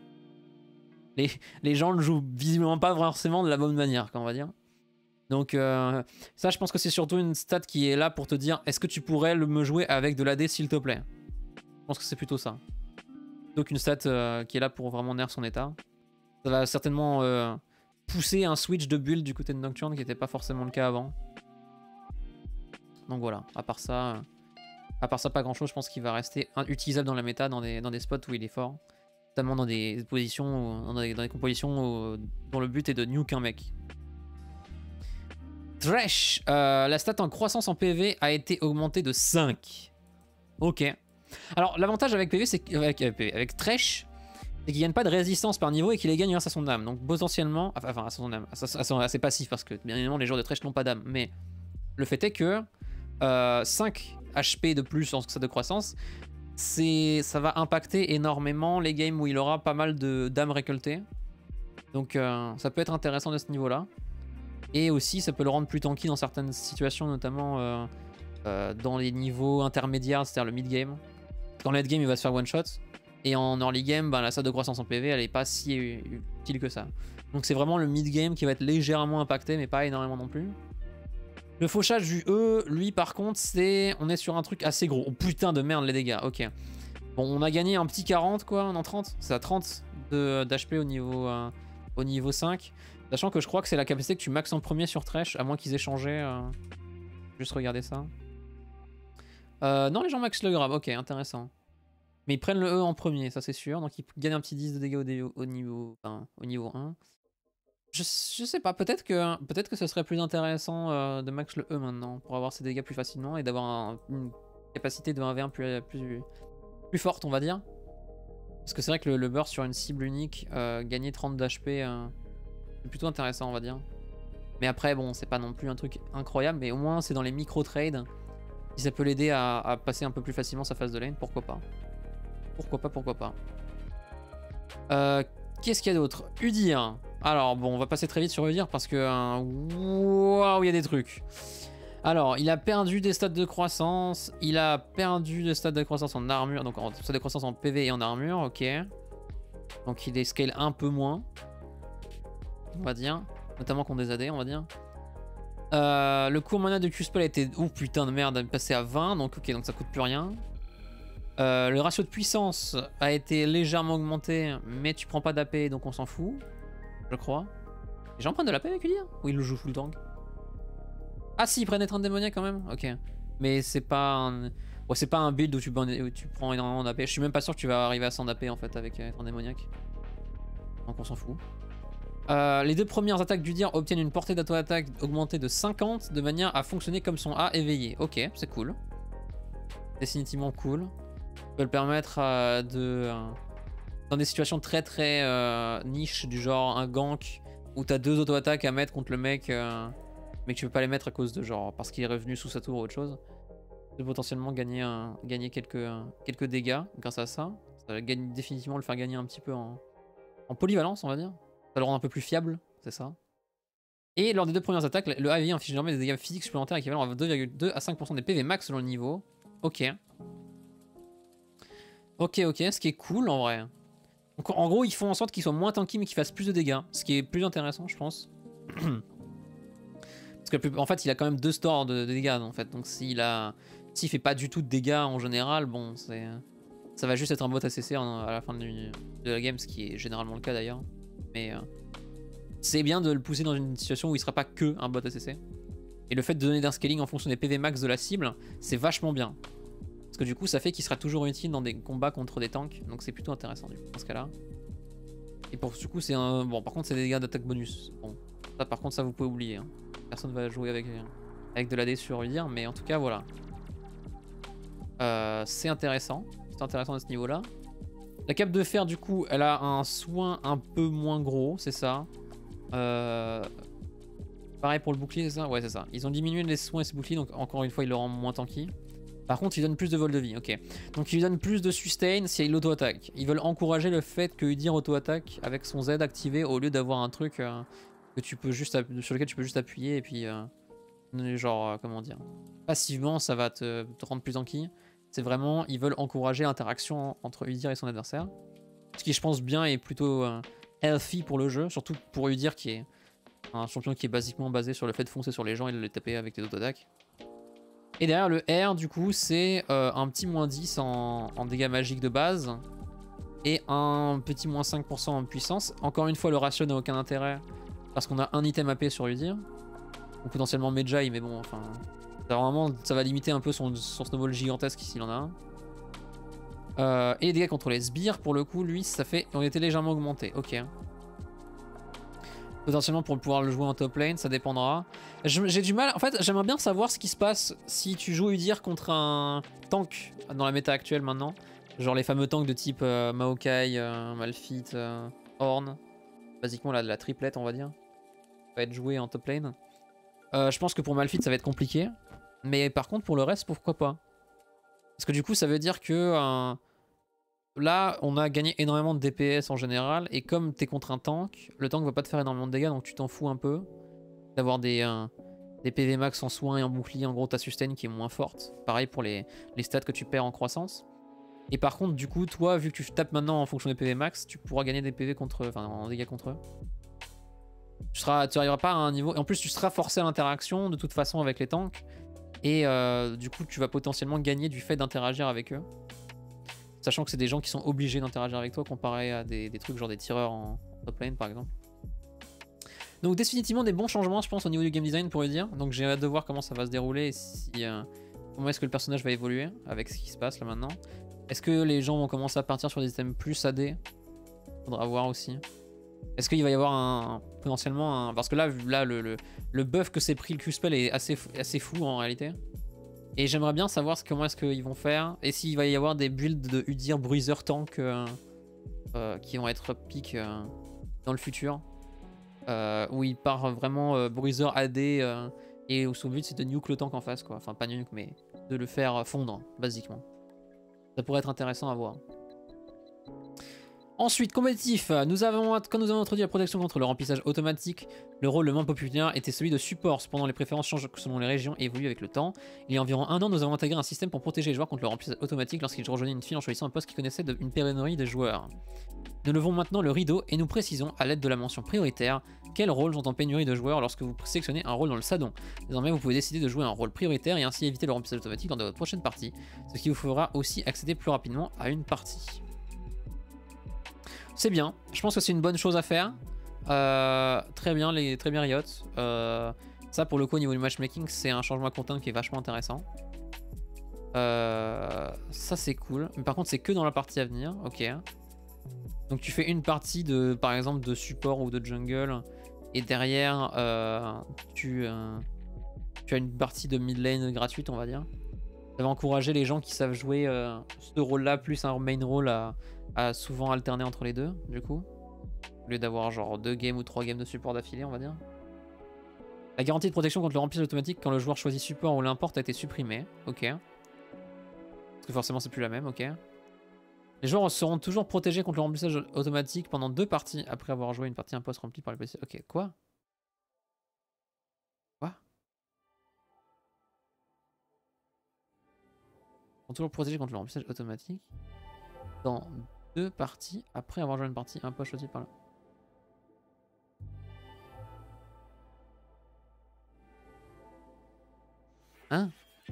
Les gens le jouent visiblement pas forcément de la bonne manière, on va dire. Donc ça, je pense que c'est surtout une stat qui est là pour te dire est-ce que tu pourrais me jouer avec de l'AD s'il te plaît. Je pense que c'est plutôt ça. Donc une stat qui est là pour vraiment nerf son état. Ça va certainement pousser un switch de build du côté de Nocturne qui n'était pas forcément le cas avant. Donc voilà, à part ça, pas grand chose. Je pense qu'il va rester utilisable dans la méta, dans des spots où il est fort. Notamment dans des positions, dans des compositions dont le but est de nuke un mec. Thresh, la stat en croissance en PV a été augmentée de 5. Ok. Alors l'avantage avec PV, c'est avec Thresh, c'est qu'il gagne pas de résistance par niveau et qu'il les gagne grâce à son âme. Donc potentiellement, enfin à son âme, à ses passifs, parce que bien évidemment les joueurs de Thresh n'ont pas d'âme. Mais le fait est que 5 HP de plus en stat de croissance, ça va impacter énormément les games où il aura pas mal d'âmes récoltées. Donc ça peut être intéressant de ce niveau-là. Et aussi ça peut le rendre plus tanky dans certaines situations, notamment dans les niveaux intermédiaires, c'est-à-dire le mid-game. Qu'en late game il va se faire one-shot. Et en early game, la stat de croissance en PV elle est pas si utile que ça. Donc c'est vraiment le mid-game qui va être légèrement impacté, mais pas énormément non plus. Le fauchage du E, lui par contre, on est sur un truc assez gros. Oh putain de merde les dégâts, ok. Bon, on a gagné un petit 40 quoi, en 30. C'est à 30 d'HP au niveau 5. Sachant que je crois que c'est la capacité que tu maxes en premier sur Thresh, à moins qu'ils aient changé. Juste regarder ça. Non, les gens maxent le grab, ok, intéressant. Mais ils prennent le E en premier, ça c'est sûr. Donc ils gagnent un petit 10 de dégâts au niveau 1. Je sais pas, peut-être que ce serait plus intéressant de max le E maintenant, pour avoir ses dégâts plus facilement et d'avoir une capacité de 1v1 plus forte, on va dire. Parce que c'est vrai que le burst sur une cible unique, gagner 30 d'HP, c'est plutôt intéressant, on va dire. Mais après, bon, c'est pas non plus un truc incroyable, mais au moins c'est dans les micro-trades. Si ça peut l'aider à passer un peu plus facilement sa phase de lane, pourquoi pas. Pourquoi pas. Qu'est-ce qu'il y a d'autre? Udyr. Alors bon, on va passer très vite sur Udyr parce que... Waouh, il y a des trucs. Alors, il a perdu des stats de croissance. Il a perdu des stats de croissance en armure. Donc, stats de croissance en PV et en armure, ok. Donc, il est scale un peu moins. On va dire. Notamment contre des AD, on va dire. Le coût en mana de Q-Spell a été... Oh putain de merde, passé à 20. Donc, ok, donc ça coûte plus rien. Le ratio de puissance a été légèrement augmenté, mais tu prends pas d'AP, donc on s'en fout. Je crois. Les gens prennent de l'AP avec Udyr? Ou ils le jouent full tank? Ah si, ils prennent étreinte démoniaque quand même? Ok. Mais c'est pas un... Bon, c'est pas un build où tu prends énormément d'AP. Je suis même pas sûr que tu vas arriver à 100 d'AP en fait avec étreinte démoniaque. Donc on s'en fout. Les deux premières attaques d'Udyr obtiennent une portée d'auto-attaque augmentée de 50 de manière à fonctionner comme son A éveillé. Ok, c'est cool. Définitivement cool. Ça peut le permettre dans des situations très niche, du genre un gank où t'as deux auto-attaques à mettre contre le mec, mais que tu peux pas les mettre à cause de genre parce qu'il est revenu sous sa tour ou autre chose. Tu peux potentiellement gagner quelques dégâts grâce à ça. Ça va définitivement le faire gagner un petit peu en polyvalence, on va dire. Ça le rend un peu plus fiable, c'est ça. Et lors des deux premières attaques, le AVI inflige désormais des dégâts physiques supplémentaires équivalents à 2,2 à 5% des PV max selon le niveau. Ok. Ok, ce qui est cool en vrai. Donc en gros, ils font en sorte qu'il soit moins tanky mais qu'il fasse plus de dégâts. Ce qui est plus intéressant, je pense. Parce que en fait, il a quand même 2 stores de dégâts en fait. Donc s'il fait pas du tout de dégâts en général, bon, ça va juste être un bot ACC à la fin de la game, ce qui est généralement le cas d'ailleurs. Mais c'est bien de le pousser dans une situation où il sera pas que un bot ACC. Et le fait de donner d'un scaling en fonction des PV max de la cible, c'est vachement bien. Parce que du coup, ça fait qu'il sera toujours utile dans des combats contre des tanks. Donc c'est plutôt intéressant du coup, dans ce cas-là. Et pour du coup, c'est un... Bon, par contre, c'est des dégâts d'attaque bonus. Bon, ça par contre, ça vous pouvez oublier. Hein. Personne va jouer avec de l'AD sur Udyr, mais en tout cas, voilà. C'est intéressant. C'est intéressant à ce niveau-là. La cape de fer, du coup, elle a un soin un peu moins gros, c'est ça. Pareil pour le bouclier, c'est ça? Ouais, c'est ça. Ils ont diminué les soins et ce bouclier, donc encore une fois, ils le rendent moins tanky. Par contre, ils donnent plus de vol de vie, ok. Donc ils lui donnent plus de sustain si il auto-attaque. Ils veulent encourager le fait que Udyr auto-attaque avec son Z activé au lieu d'avoir un truc que tu peux juste sur lequel tu peux juste appuyer et puis genre comment dire, passivement ça va te rendre plus tanky. C'est vraiment, ils veulent encourager l'interaction entre Udyr et son adversaire. Ce qui je pense bien est plutôt healthy pour le jeu, surtout pour Udyr qui est un champion qui est basiquement basé sur le fait de foncer sur les gens et de les taper avec des auto-attaques. Et derrière le R, du coup, c'est un petit moins 10 en dégâts magiques de base et un petit moins 5% en puissance. Encore une fois, le ratio n'a aucun intérêt parce qu'on a un item AP sur Udyr. Ou potentiellement Medjay, mais bon, enfin... Ça va limiter un peu son snowball gigantesque s'il en a un. Et les dégâts contre les sbires, pour le coup, lui, ça fait... On était légèrement augmenté, ok. Potentiellement pour pouvoir le jouer en top lane, ça dépendra. J'ai du mal, en fait j'aimerais bien savoir ce qui se passe si tu joues Udyr contre un tank dans la méta actuelle maintenant. Genre les fameux tanks de type Maokai, Malphite, Ornn. Basiquement la triplette on va dire. Ça va être joué en top lane. Je pense que pour Malphite ça va être compliqué. Mais par contre pour le reste pourquoi pas. Parce que du coup ça veut dire que... Là, on a gagné énormément de DPS en général, et comme t'es contre un tank, le tank va pas te faire énormément de dégâts, donc tu t'en fous un peu d'avoir des PV max en soins et en bouclier, en gros ta sustain qui est moins forte. Pareil pour les stats que tu perds en croissance. Et par contre, du coup, toi, vu que tu tapes maintenant en fonction des PV max, tu pourras gagner des PV en dégâts contre eux. Tu arriveras pas à un niveau... Et en plus, tu seras forcé à l'interaction de toute façon avec les tanks, et du coup, tu vas potentiellement gagner du fait d'interagir avec eux. Sachant que c'est des gens qui sont obligés d'interagir avec toi comparé à des trucs genre des tireurs en top lane par exemple. Donc définitivement des bons changements je pense au niveau du game design pour le dire. Donc j'ai hâte de voir comment ça va se dérouler et si, comment est-ce que le personnage va évoluer avec ce qui se passe là maintenant. Est-ce que les gens vont commencer à partir sur des items plus AD? Faudra voir aussi. Est-ce qu'il va y avoir potentiellement un... Parce que là le buff que s'est pris le Q-Spell est assez fou en réalité. Et j'aimerais bien savoir comment est-ce qu'ils vont faire. Et s'il va y avoir des builds de Udyr Bruiser Tank qui vont être piques dans le futur. Où il part vraiment Bruiser AD et où son but c'est de nuke le tank en face quoi. Enfin pas nuke mais de le faire fondre basiquement. Ça pourrait être intéressant à voir. Ensuite, compétitif, quand nous avons introduit la protection contre le remplissage automatique, le rôle le moins populaire était celui de support. Cependant, les préférences changent selon les régions et évoluent avec le temps. Il y a environ un an, nous avons intégré un système pour protéger les joueurs contre le remplissage automatique lorsqu'ils rejoignaient une file en choisissant un poste qui connaissait une pérennerie des joueurs. Nous levons maintenant le rideau et nous précisons, à l'aide de la mention prioritaire, quels rôles sont en pénurie de joueurs lorsque vous sélectionnez un rôle dans le Sadon. Désormais, vous pouvez décider de jouer un rôle prioritaire et ainsi éviter le remplissage automatique lors de votre prochaine partie, ce qui vous fera aussi accéder plus rapidement à une partie. C'est bien, je pense que c'est une bonne chose à faire. Très bien Riot. Ça pour le coup au niveau du matchmaking c'est un changement à content qui est vachement intéressant. Ça c'est cool. Mais par contre c'est que dans la partie à venir, ok. Donc tu fais une partie de par exemple de support ou de jungle. Et derrière tu as une partie de mid lane gratuite on va dire. Ça va encourager les gens qui savent jouer ce rôle là plus un main rôle à souvent alterner entre les deux, du coup. Au lieu d'avoir genre 2 games ou 3 games de support d'affilée, on va dire. La garantie de protection contre le remplissage automatique quand le joueur choisit support ou l'importe a été supprimée. Ok. Parce que forcément c'est plus la même, ok. Les joueurs seront toujours protégés contre le remplissage automatique pendant 2 parties après avoir joué une partie imposte remplie par les PC. Ok, quoi? Quoi? Ils seront toujours protégés contre le remplissage automatique dans 2 parties après avoir joué une partie imposte choisie par là. Hein?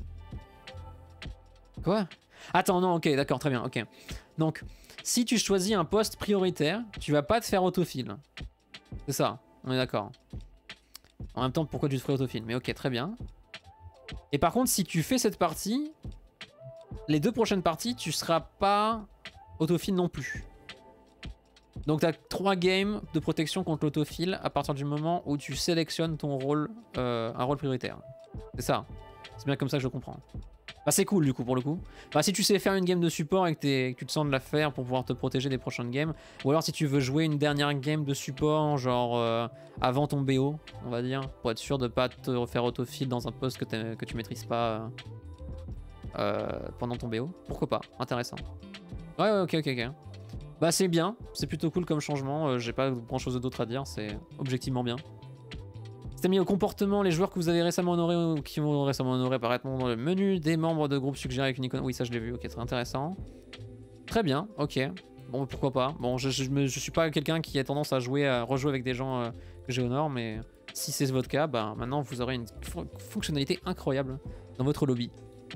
Quoi? Attends, non, ok, d'accord, très bien, ok. Donc, si tu choisis un poste prioritaire, tu vas pas te faire autofill. C'est ça, on est d'accord. En même temps, pourquoi tu te ferais autofill? Mais ok, très bien. Et par contre, si tu fais cette partie, les 2 prochaines parties, tu seras pas autofill non plus. Donc tu as 3 games de protection contre l'autofill à partir du moment où tu sélectionnes ton rôle, un rôle prioritaire. C'est ça. C'est bien comme ça que je comprends. Bah c'est cool du coup pour le coup. Bah si tu sais faire une game de support et que tu te sens de la faire pour pouvoir te protéger des prochaines games. Ou alors si tu veux jouer une dernière game de support genre avant ton BO, on va dire. Pour être sûr de pas te faire autofill dans un poste que tu maîtrises pas pendant ton BO. Pourquoi pas, intéressant. Ouais, ok. Bah c'est bien, c'est plutôt cool comme changement, j'ai pas grand chose d'autre à dire, c'est objectivement bien. C'est mis au comportement les joueurs que vous avez récemment honorés ou qui vont récemment honorés apparaître dans le menu des membres de groupe suggérés avec une icône. Oui ça je l'ai vu, ok très intéressant. Très bien, ok, bon pourquoi pas. Bon je suis pas quelqu'un qui a tendance à rejouer avec des gens que j'ai honore, mais si c'est votre cas, bah maintenant vous aurez une fonctionnalité incroyable dans votre lobby.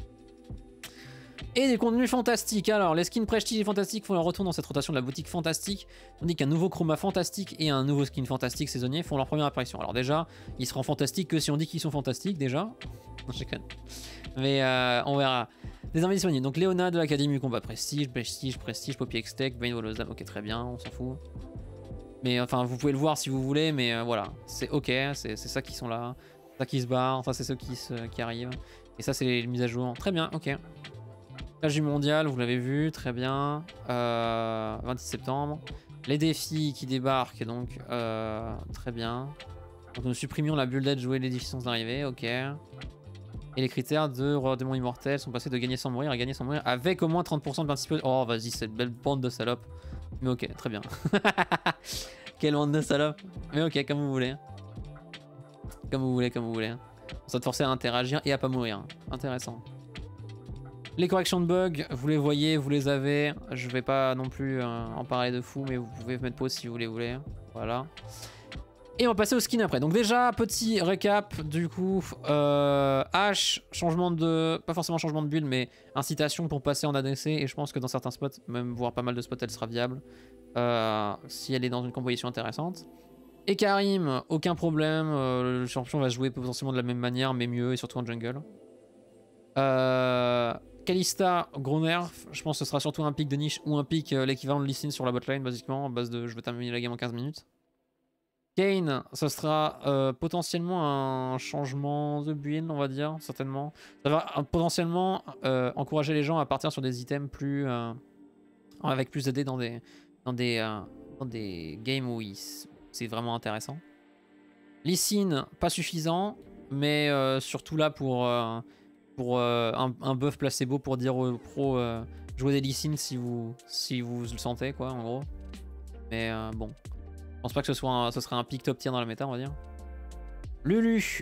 Et des contenus fantastiques. Alors, les skins prestige et fantastiques font leur retour dans cette rotation de la boutique fantastique, tandis qu'un nouveau chroma fantastique et un nouveau skin fantastique saisonnier font leur première apparition. Alors déjà, ils seront fantastiques que si on dit qu'ils sont fantastiques, déjà. Non, je déconne. Mais on verra. Désormais disponibles. Donc Léona de l'Académie du combat prestige, Poppy X-Tech, Bane Wolozam, ok très bien, on s'en fout. Mais enfin, vous pouvez le voir si vous voulez, mais voilà, c'est ok, c'est ça qui sont là. Ça qui se barre, ça c'est ceux qui arrivent. Et ça c'est les mises à jour. Très bien, ok. Plage du mondial, vous l'avez vu, très bien. 26 septembre. Les défis qui débarquent, donc très bien. Donc nous supprimions la bulle d'aide jouer les défis sans arriver, ok. Et les critères de Roi Démon Immortel sont passés de gagner sans mourir à gagner sans mourir avec au moins 30% de participation. Oh vas-y, cette belle bande de salopes. Mais ok, très bien. Quelle bande de salopes. Mais ok, comme vous voulez. Comme vous voulez. Ça te forcer à interagir et à pas mourir. Intéressant. Les corrections de bugs, vous les voyez, vous les avez. Je vais pas non plus en parler de fou, mais vous pouvez mettre pause si vous les voulez. Voilà. Et on va passer au skin après. Donc déjà, petit récap du coup. H, changement de... Pas forcément changement de build, mais incitation pour passer en ADC. Et je pense que dans certains spots, même voire pas mal de spots, elle sera viable. Si elle est dans une composition intéressante. Et Karim, aucun problème. Le champion va jouer potentiellement de la même manière, mais mieux, et surtout en jungle. Kalista, gros nerf. Je pense que ce sera surtout un pick de niche ou un pick l'équivalent de Lee Sin sur la botlane, basiquement, en base de je veux terminer la game en 15 minutes. Kayn, ça sera potentiellement un changement de build, on va dire, certainement. Ça va potentiellement encourager les gens à partir sur des items plus avec plus d'AD dans des games où c'est vraiment intéressant. Lee Sin, pas suffisant, mais surtout là pour un buff placebo pour dire aux pros jouez des Lee Sin si vous le sentez, quoi, en gros. Mais bon. Je pense pas que ce serait un pick top tier dans la méta, on va dire. Lulu.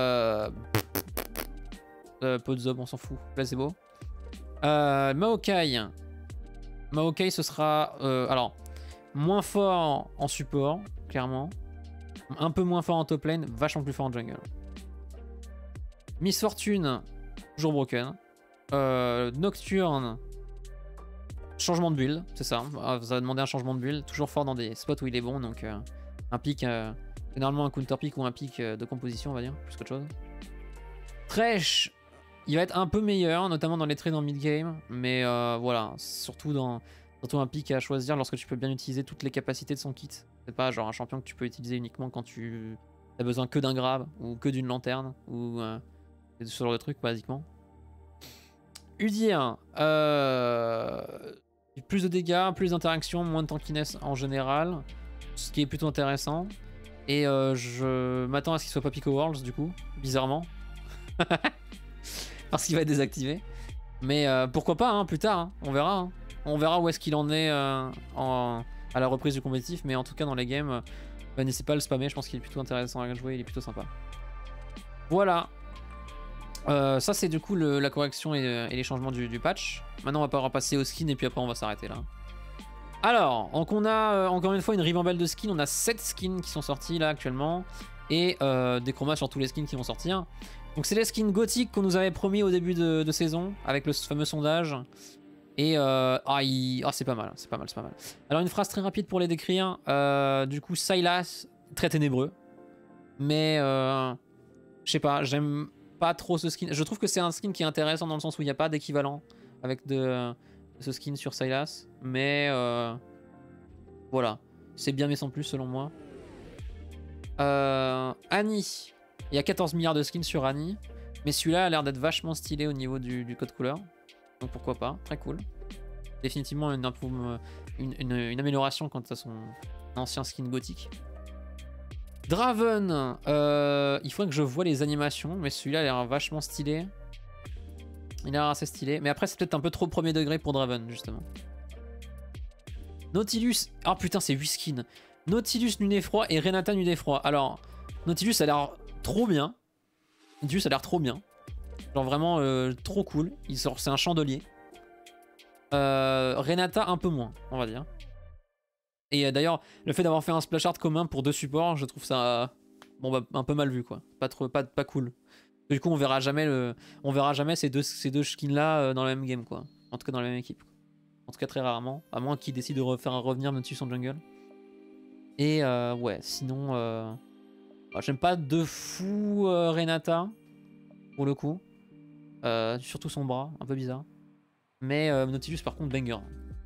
Podzob, on s'en fout. Placebo. Maokai. Maokai, ce sera... alors, moins fort en support, clairement. Un peu moins fort en top lane, vachement plus fort en jungle. Miss Fortune, toujours broken. Nocturne. Changement de build, c'est ça. Vous avez demandé un changement de build. Toujours fort dans des spots où il est bon. Donc un pick, généralement un counter pick ou un pick de composition, on va dire, plus qu'autre chose. Thresh, il va être un peu meilleur, notamment dans les trades en mid-game. Mais voilà, surtout un pick à choisir lorsque tu peux bien utiliser toutes les capacités de son kit. C'est pas genre un champion que tu peux utiliser uniquement quand tu as besoin que d'un grab ou que d'une lanterne ou ce genre de truc, basiquement. Udyr, plus de dégâts, plus d'interactions, moins de tankiness en général, ce qui est plutôt intéressant. Et je m'attends à ce qu'il soit pas Pico Worlds du coup, bizarrement. Parce qu'il va être désactivé. Mais pourquoi pas, hein, plus tard, hein, on verra. Hein. On verra où est-ce qu'il en est à la reprise du compétitif, mais en tout cas dans les games, n'hésitez pas à le spammer, je pense qu'il est plutôt intéressant à jouer, il est plutôt sympa. Voilà. Ça c'est du coup la correction et les changements du patch. Maintenant on va pouvoir passer au skin et puis après on va s'arrêter là. Alors, donc on a encore une fois une ribambelle de skins. On a 7 skins qui sont sortis là actuellement. Et des chromas sur tous les skins qui vont sortir. Donc c'est les skins gothiques qu'on nous avait promis au début de saison avec le fameux sondage. Et c'est pas mal, c'est pas mal, c'est pas mal. Alors une phrase très rapide pour les décrire. Du coup Sylas, très ténébreux. Mais je sais pas, j'aime pas trop ce skin. Je trouve que c'est un skin qui est intéressant dans le sens où il n'y a pas d'équivalent avec ce skin sur Sylas. Mais voilà, c'est bien mais sans plus selon moi. Annie, il y a 14 milliards de skins sur Annie. Mais celui-là a l'air d'être vachement stylé au niveau du code couleur. Donc pourquoi pas, très cool. Définitivement une amélioration quant à son ancien skin gothique. Draven, il faudrait que je vois les animations, mais celui-là a l'air vachement stylé. Il a l'air assez stylé, mais après c'est peut-être un peu trop premier degré pour Draven, justement. Nautilus, oh putain c'est 8 skins. Nautilus Lunefroid et Renata Lunefroid. Alors, Nautilus a l'air trop bien. Nautilus a l'air trop bien. Genre vraiment trop cool. C'est un chandelier. Renata un peu moins, on va dire. Et d'ailleurs, le fait d'avoir fait un splash art commun pour 2 supports, je trouve ça un peu mal vu quoi. Pas cool. Du coup, on verra jamais ces deux skins là dans la même game quoi. En tout cas dans la même équipe. En tout cas très rarement, à moins qu'ils décident de faire revenir Nautilus en jungle. Et ouais, sinon j'aime pas de fou Renata pour le coup. Surtout son bras, un peu bizarre. Mais Nautilus par contre banger.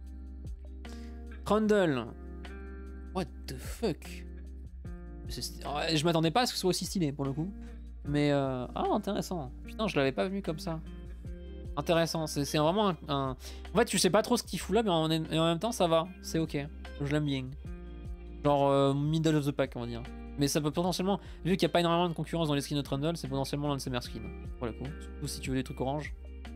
Trundle. What the fuck. Je m'attendais pas à ce que ce soit aussi stylé pour le coup. Mais intéressant. Putain je l'avais pas vu comme ça. Intéressant, c'est vraiment un... En fait tu sais pas trop ce qu'il fout là mais en même temps ça va. C'est ok, je l'aime bien. Genre middle of the pack on va dire. Mais ça peut potentiellement, vu qu'il n'y a pas énormément de concurrence dans les skins de Trundle, c'est potentiellement l'un de ses meilleurs skins. Pour le coup. Surtout si tu veux des trucs orange.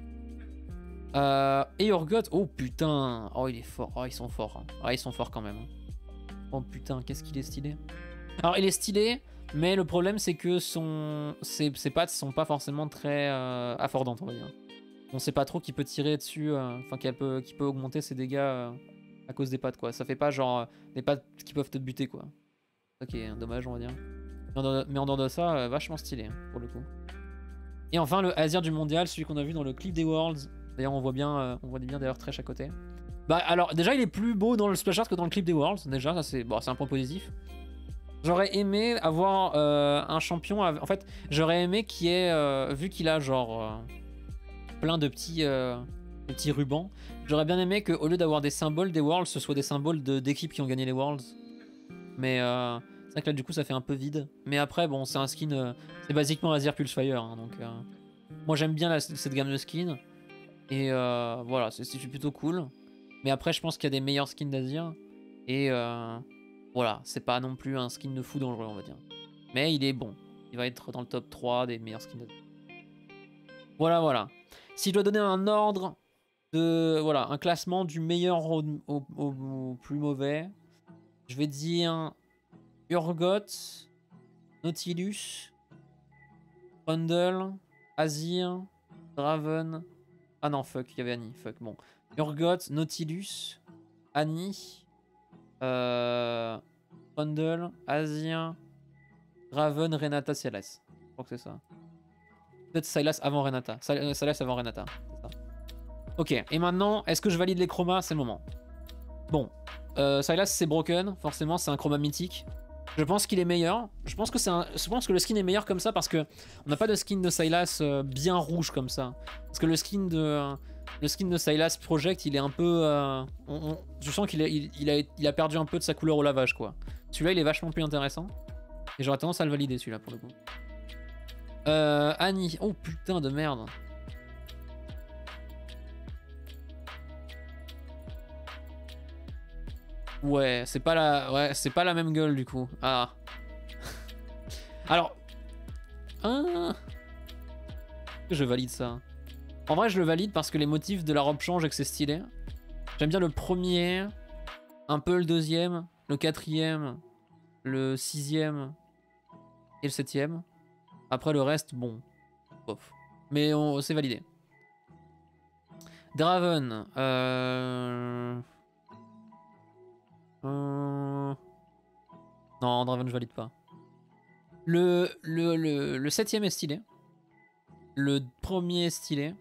Et Urgot, oh putain. Oh il est fort, oh ils sont forts. Hein. Ah ils sont forts quand même. Oh putain, qu'est-ce qu'il est stylé. Alors il est stylé, mais le problème c'est que ses pattes sont pas forcément très affordantes on va dire. On sait pas trop qui peut tirer dessus, enfin qui peut augmenter ses dégâts à cause des pattes quoi. Ça fait pas genre des pattes qui peuvent te buter quoi. Ok, dommage on va dire. Mais en dehors de ça, vachement stylé hein, pour le coup. Et enfin le Azir du mondial, celui qu'on a vu dans le clip des Worlds. D'ailleurs on voit bien d'ailleurs Thresh à côté. Bah alors déjà il est plus beau dans le splash art que dans le clip des Worlds. Déjà ça c'est un point positif. J'aurais aimé avoir un champion. En fait, j'aurais aimé qu'il y ait, vu qu'il a genre plein de petits rubans, j'aurais bien aimé qu'au lieu d'avoir des symboles des Worlds, ce soit des symboles d'équipes qui ont gagné les Worlds. Mais c'est vrai que là, du coup, ça fait un peu vide. Mais après, bon, c'est un skin. C'est basiquement Azir Pulsefire. Hein, donc, moi, j'aime bien cette gamme de skins. Et voilà, c'est plutôt cool. Mais après, je pense qu'il y a des meilleurs skins d'Azir. Et voilà, c'est pas non plus un skin de fou dangereux, on va dire. Mais il est bon. Il va être dans le top 3 des meilleurs skins d'Azir. Voilà, voilà. Si je dois donner un ordre de... Voilà, un classement du meilleur au plus mauvais, je vais dire Urgot, Nautilus, Trundle, Azir, Draven... Ah non, fuck, il y avait Annie, fuck, bon. Urgot, Nautilus, Annie, Trundle, Azir, Draven, Renata, Sylas. Je crois que c'est ça. Peut-être Sylas avant Renata. Sylas avant Renata, c'est ça. Ok, et maintenant, est-ce que je valide les chromas? C'est le moment. Bon, Sylas c'est broken, forcément c'est un chroma mythique. Je pense qu'il est meilleur. Je pense que le skin est meilleur comme ça parce que on n'a pas de skin de Sylas bien rouge comme ça. Parce que le skin de Sylas Project, il est un peu... je sens qu'il a perdu un peu de sa couleur au lavage, quoi. Celui-là, il est vachement plus intéressant. Et j'aurais tendance à le valider, celui-là, pour le coup. Annie. Oh, putain de merde. Ouais, c'est pas la même gueule, du coup. Ah. Alors... Je valide ça. En vrai, je le valide parce que les motifs de la robe changent et que c'est stylé. J'aime bien le premier, un peu le deuxième, le quatrième, le sixième et le septième. Après le reste, bon, bof. Mais c'est validé. Draven. Non, Draven, je valide pas. Le septième est stylé. Le premier est stylé.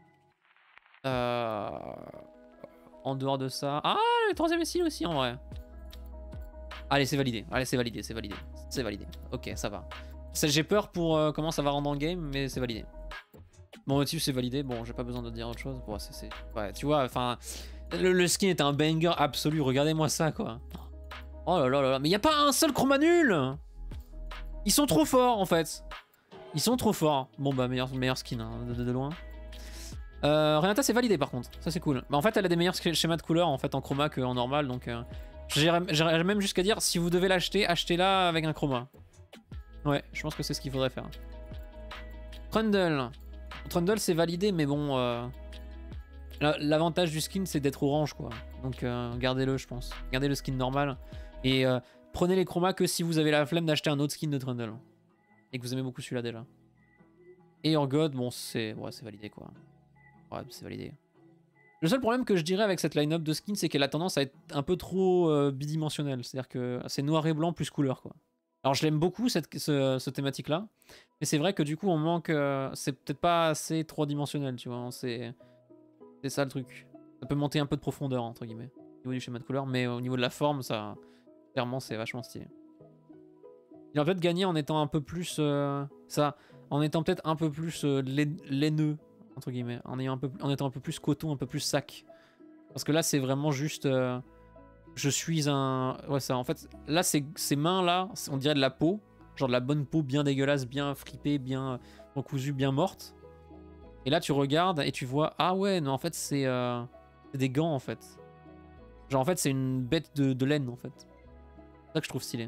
En dehors de ça... Ah, le troisième est stylé aussi, en vrai. Allez, c'est validé. Allez, c'est validé, c'est validé. C'est validé. Ok, ça va. J'ai peur pour comment ça va rendre en game, mais c'est validé. Mon motif, c'est validé. Bon, j'ai pas besoin de dire autre chose. Bon, ouais, tu vois, enfin... Le skin est un banger absolu. Regardez-moi ça, quoi. Oh là là là là. Mais y a pas un seul chroma nul. Ils sont trop forts, en fait. Ils sont trop forts. Bon, bah, meilleur skin, hein, de loin. Renata, c'est validé, par contre. Ça, c'est cool. Bah, en fait, elle a des meilleurs schémas de couleurs, en fait, en chroma qu'en normal, donc... J'irais même jusqu'à dire, si vous devez l'acheter, achetez-la avec un chroma. Ouais, je pense que c'est ce qu'il faudrait faire. Trundle. Trundle, c'est validé, mais bon... L'avantage du skin, c'est d'être orange, quoi. Donc, gardez-le, je pense. Gardez le skin normal. Et prenez les chromas que si vous avez la flemme d'acheter un autre skin de Trundle. Et que vous aimez beaucoup celui-là, déjà. Et Urgot, bon, c'est validé, quoi. Ouais, c'est validé. Le seul problème que je dirais avec cette line-up de skins, c'est qu'elle a tendance à être un peu trop bidimensionnelle. C'est-à-dire que c'est noir et blanc plus couleur, quoi. Alors je l'aime beaucoup, ce thématique-là. Mais c'est vrai que du coup, on manque... c'est peut-être pas assez trois-dimensionnel, tu vois. C'est ça le truc. Ça peut monter un peu de profondeur, entre guillemets, au niveau du schéma de couleur. Mais au niveau de la forme, ça... Clairement, c'est vachement stylé. Il va peut-être gagner en étant un peu plus... en étant peut-être un peu plus laineux, entre guillemets, en étant un peu plus coton, un peu plus sac. Parce que là, c'est vraiment juste... je suis un... Ouais, ça, en fait, là, ces mains-là, on dirait de la peau. Genre de la bonne peau bien dégueulasse, bien fripée, bien recousue, bien morte. Et là, tu regardes et tu vois... Ah ouais, non, en fait, c'est des gants, en fait. Genre, en fait, c'est une bête de laine, en fait. C'est ça que je trouve stylé.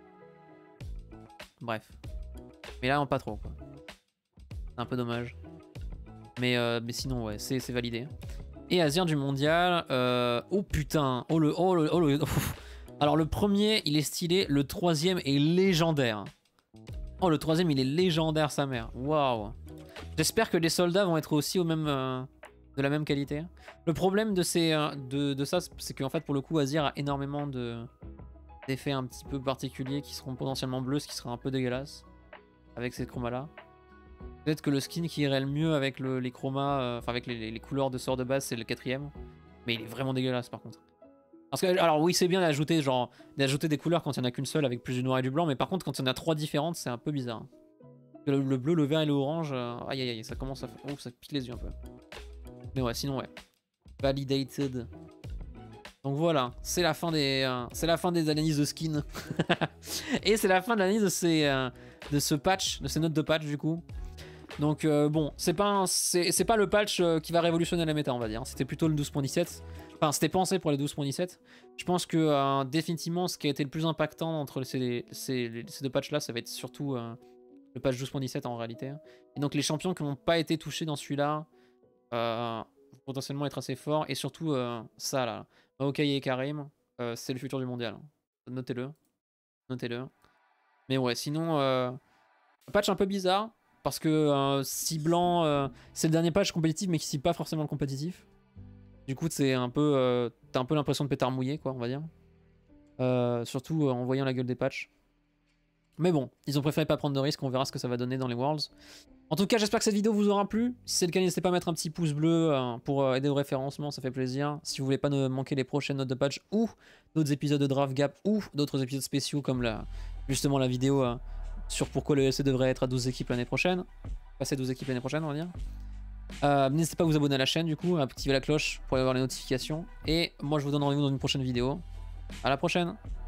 Bref. Mais là, pas trop, quoi. C'est un peu dommage. Mais sinon, ouais, c'est validé. Et Azir du mondial. Oh putain. Alors, le premier, il est stylé. Le troisième est légendaire. Oh, le troisième, il est légendaire, sa mère. Waouh. J'espère que les soldats vont être aussi de la même qualité. Le problème de ça, c'est qu'en fait, pour le coup, Azir a énormément d'effets un petit peu particuliers qui seront potentiellement bleus, ce qui sera un peu dégueulasse avec ces chromas-là. Peut-être que le skin qui irait le mieux avec les chromas, enfin avec les couleurs de sort de base, c'est le quatrième. Mais il est vraiment dégueulasse par contre. Parce que, alors oui, c'est bien d'ajouter des couleurs quand il n'y en a qu'une seule avec plus du noir et du blanc, mais par contre, quand il y en a 3 différentes, c'est un peu bizarre. Le bleu, le vert et le orange, aïe aïe aïe, ça commence à faire. Oh, ça pique les yeux un peu. Mais ouais, sinon, ouais. Validated. Donc voilà, c'est la fin des analyses de skin. Et c'est la fin de l'analyse de ce patch, de ces notes de patch du coup. Donc bon, c'est pas le patch qui va révolutionner la méta, on va dire. C'était plutôt le 12.17. Enfin, c'était pensé pour les 12.17. Je pense que définitivement, ce qui a été le plus impactant entre ces deux patchs-là, ça va être surtout le patch 12.17 en réalité. Et donc les champions qui n'ont pas été touchés dans celui-là vont potentiellement être assez forts. Et surtout ça là, Maokai et Karim, c'est le futur du mondial. Notez-le. Notez-le. Mais ouais, sinon, patch un peu bizarre. Parce que si blanc, c'est le dernier patch compétitif, mais qui cible pas forcément le compétitif. Du coup, c'est un peu, t'as un peu l'impression de pétard mouillé, quoi, on va dire. Surtout en voyant la gueule des patchs. Mais bon, ils ont préféré pas prendre de risques, on verra ce que ça va donner dans les Worlds. En tout cas, j'espère que cette vidéo vous aura plu. Si c'est le cas, n'hésitez pas à mettre un petit pouce bleu pour aider au référencement, ça fait plaisir. Si vous voulez pas manquer les prochaines notes de patch ou d'autres épisodes de Draft Gap ou d'autres épisodes spéciaux comme justement la vidéo sur pourquoi le LEC devrait être à 12 équipes l'année prochaine. Passer 12 équipes l'année prochaine, on va dire. N'hésitez pas à vous abonner à la chaîne du coup, à activer la cloche pour avoir les notifications. Et moi je vous donne rendez-vous dans une prochaine vidéo. À la prochaine!